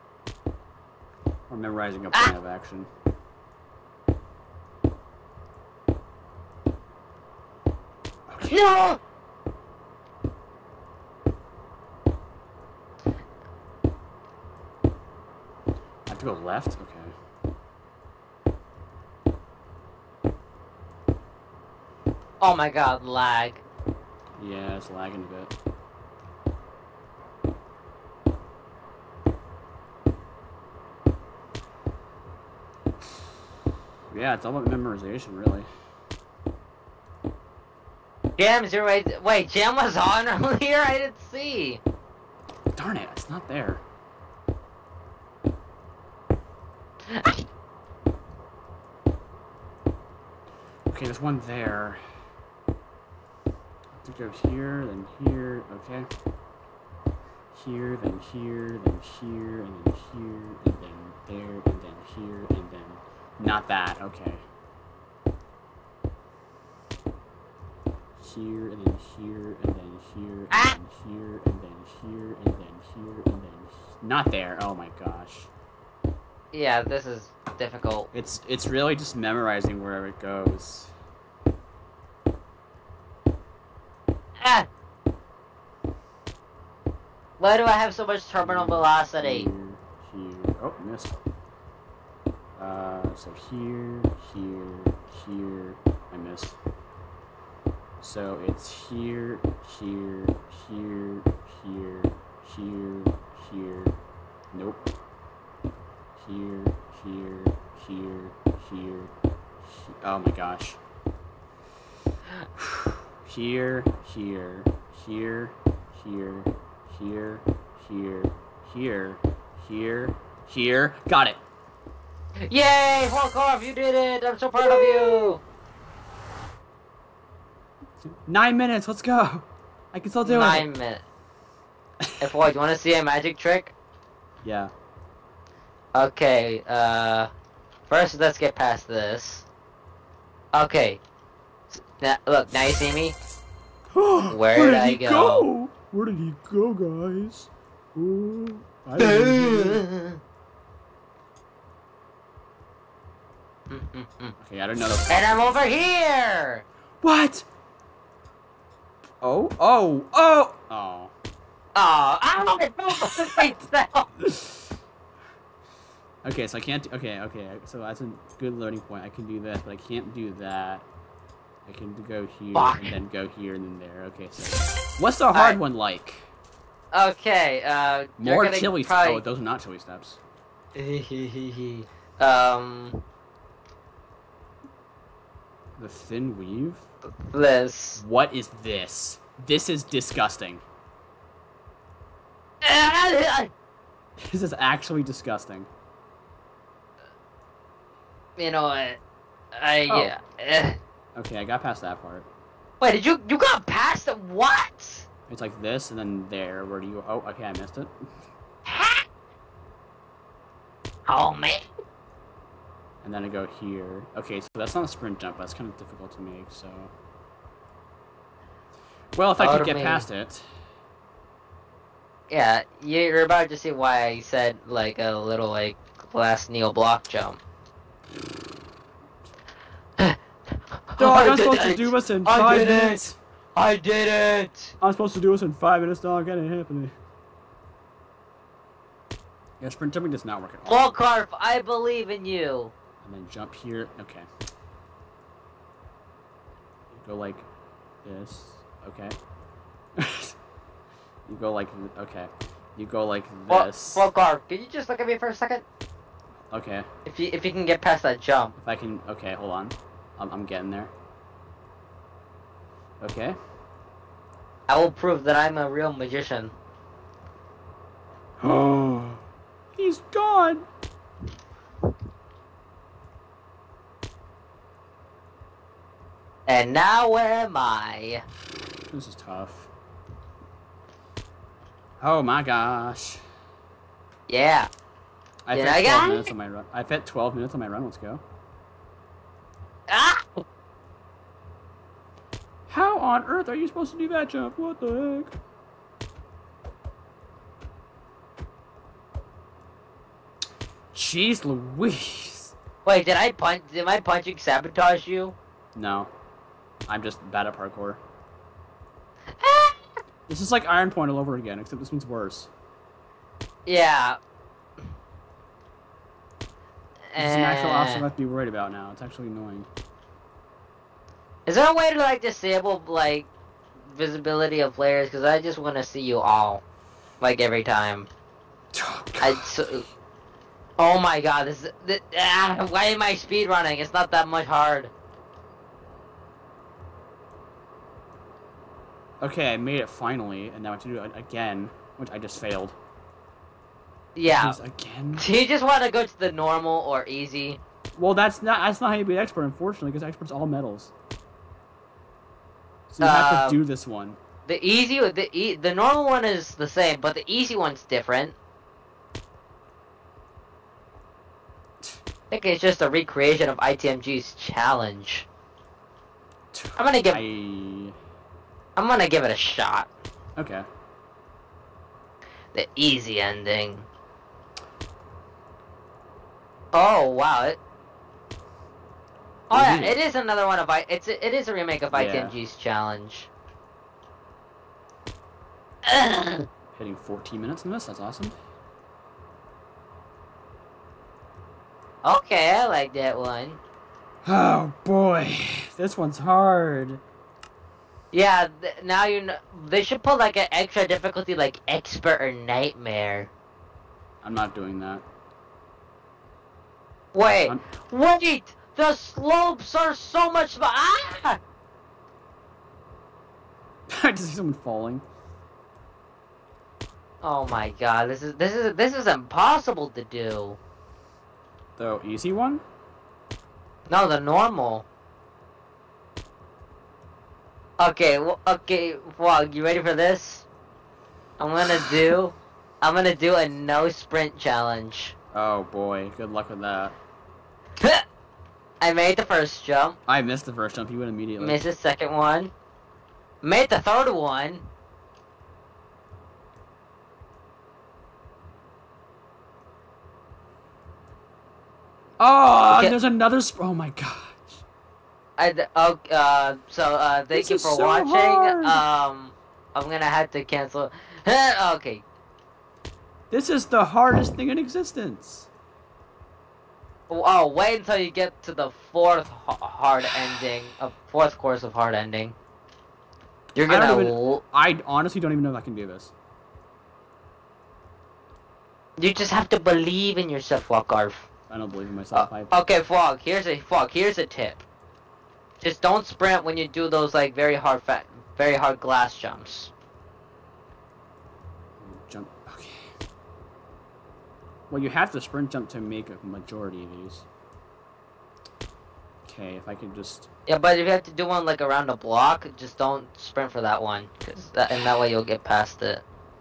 Or memorizing a plan of action. Okay. No! I have to go left? Okay. Oh my god, lag. Yeah, it's lagging a bit. Yeah, it's all about memorization, really. Jam 08... Wait, Jam was on earlier? I didn't see. Darn it, it's not there. Okay, there's one there. I have to go here, then here, okay. Here, then here, then here, and then here, and then there, and then here, and then... Not that, okay. Here, and then here, and then here, and then here, and then here, and then here, and then... Not there, oh my gosh. Yeah, this is difficult. It's really just memorizing wherever it goes. Ah! Why do I have so much terminal velocity? Here. Oh, missed. So here, I missed. So it's here, here, nope. Here. Oh my gosh. Here. Got it. Yay! Volkov, you did it! I'm so proud of you! 9 minutes, let's go. I can still do 9 it. minutes. Hey, boy, do you want to see a magic trick? Yeah. Okay, first let's get past this. Okay. Now, look, now you see me? Where did I go? Where did he go, guys? Ooh, I don't know. Okay, I don't know. And I'm over here! What? Oh. Oh, I don't know. Wait, now. Okay, so I can't. Okay. So that's a good learning point. I can do this, but I can't do that. I can go here Fuck. and then go here and then there. Okay, so what's the hard one like? Okay, you're More gonna chili. probably- Oh, those are not chili steps. The thin weave. This. What is this? This is disgusting. This is actually disgusting. You know what? Okay, I got past that part. Wait, did you got past it? What? It's like this and then there. Where do you? Oh, okay, I missed it. Oh man. And then I go here. Okay, so that's not a sprint jump. That's kind of difficult to make. So, well, if I could get past it. Yeah, you're about to see why I said like a little like glass Neo block jump. Dog, I'm supposed to do this in 5 minutes. I did it! I'm supposed to do this in 5 minutes, dog. That ain't happening. Yeah, sprint jumping does not work at all. Volkarf, I believe in you. And then jump here. Okay. Go like this. Okay. You go like okay. You go like this. Volkarf, can you just look at me for a second? Okay. If you can get past that jump. If I can. Okay, hold on. I'm getting there. Okay. I will prove that I'm a real magician. Oh. He's gone. And now where am I? This is tough. Oh my gosh. Yeah. I've Did hit I 12 get minutes it? on my run. I've hit 12 minutes on my run. Let's go. Ah! How on earth are you supposed to do that jump? What the heck? Jeez Louise. Wait, did my punching sabotage you? No. I'm just bad at parkour. This is like Iron Point all over again, except this one's worse. Yeah. It's an actual obstacle I have to be worried about now. It's actually annoying. Is there a way to like disable like visibility of players? Because I just want to see you all, like every time. Oh my god, why am I speed running? It's not that much hard. Okay, I made it finally, and now I have to do it again, which I just failed. Yeah. Jeez, again? Do you just want to go to the normal or easy? Well, that's not how you be an expert, unfortunately, because experts all medals. So you have to do this one. The normal one is the same, but the easy one's different. I think it's just a recreation of ITMG's challenge. I'm gonna give it a shot. Okay. The easy ending. Oh wow! Oh yeah, it is another one of it is a remake of ITMG's challenge. Hitting 14 minutes in this. That's awesome. Okay, I like that one. Oh boy, this one's hard. Yeah, now you know. They should put like an extra difficulty, like expert or nightmare. I'm not doing that. Wait, wait! The slopes are so much. Ah! I just see someone falling. Oh my god, this is impossible to do. The easy one? No, the normal. Okay, Vlog, you ready for this? I'm gonna do a no sprint challenge. Oh boy, good luck with that. I made the first jump. I missed the first jump. You went immediately. Missed the second one. Made the third one. Oh, Okay. there's another. Oh my gosh. Thank This you is for so watching. hard. I'm gonna have to cancel. Okay. This is the hardest thing in existence. Oh, wait until you get to the fourth hard ending, fourth course of hard ending. You're gonna. I honestly don't even know if I can do this. You just have to believe in yourself, Walkarf. I don't believe in myself. Okay, Fog. Here's a tip. Just don't sprint when you do those like very hard glass jumps. Jump. Okay. Well, you have to sprint jump to make a majority of these. Okay, if I could just. Yeah, but if you have to do one like around a block, just don't sprint for that one, and that way you'll get past it.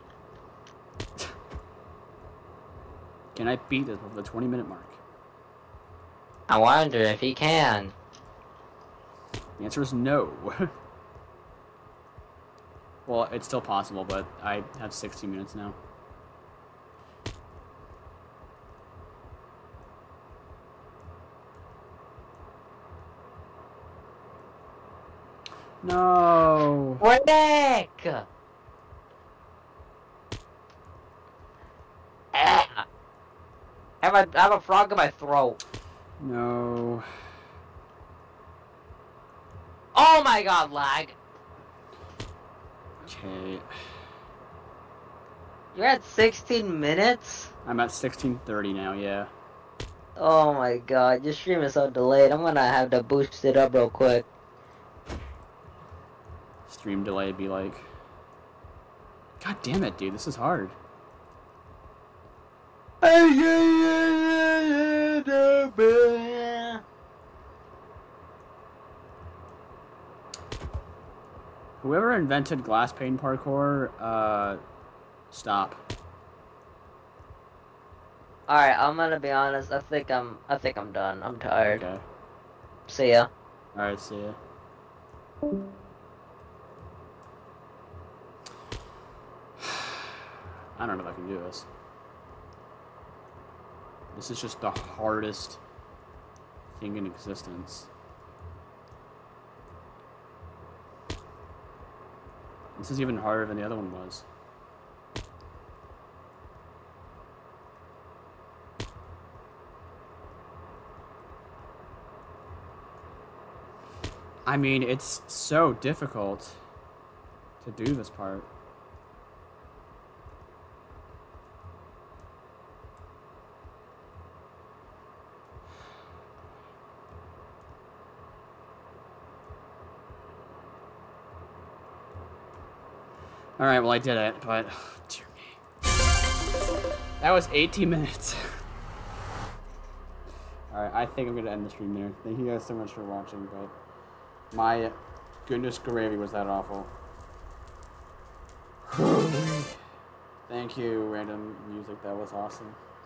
Can I beat this before the 20-minute mark? I wonder if he can. The answer is no. Well, it's still possible, but I have 60 minutes now. No. Rick! I have a frog in my throat. No. Oh my god, lag. Okay. You're at 16 minutes? I'm at 16:30 now, yeah. Oh my god, your stream is so delayed. I'm gonna have to boost it up real quick. Stream delay be like. God damn it, dude, this is hard. Whoever invented glass pane parkour, stop. Alright, I'm gonna be honest, I think I'm done. I'm tired. Okay. See ya. Alright, see ya. I don't know if I can do this. This is just the hardest thing in existence. This is even harder than the other one was. I mean, it's so difficult to do this part. Alright, well I did it, but oh, dear me. That was 18 minutes. Alright, I think I'm gonna end the stream there. Thank you guys so much for watching, but my goodness gravy was that awful. Thank you, random music, that was awesome.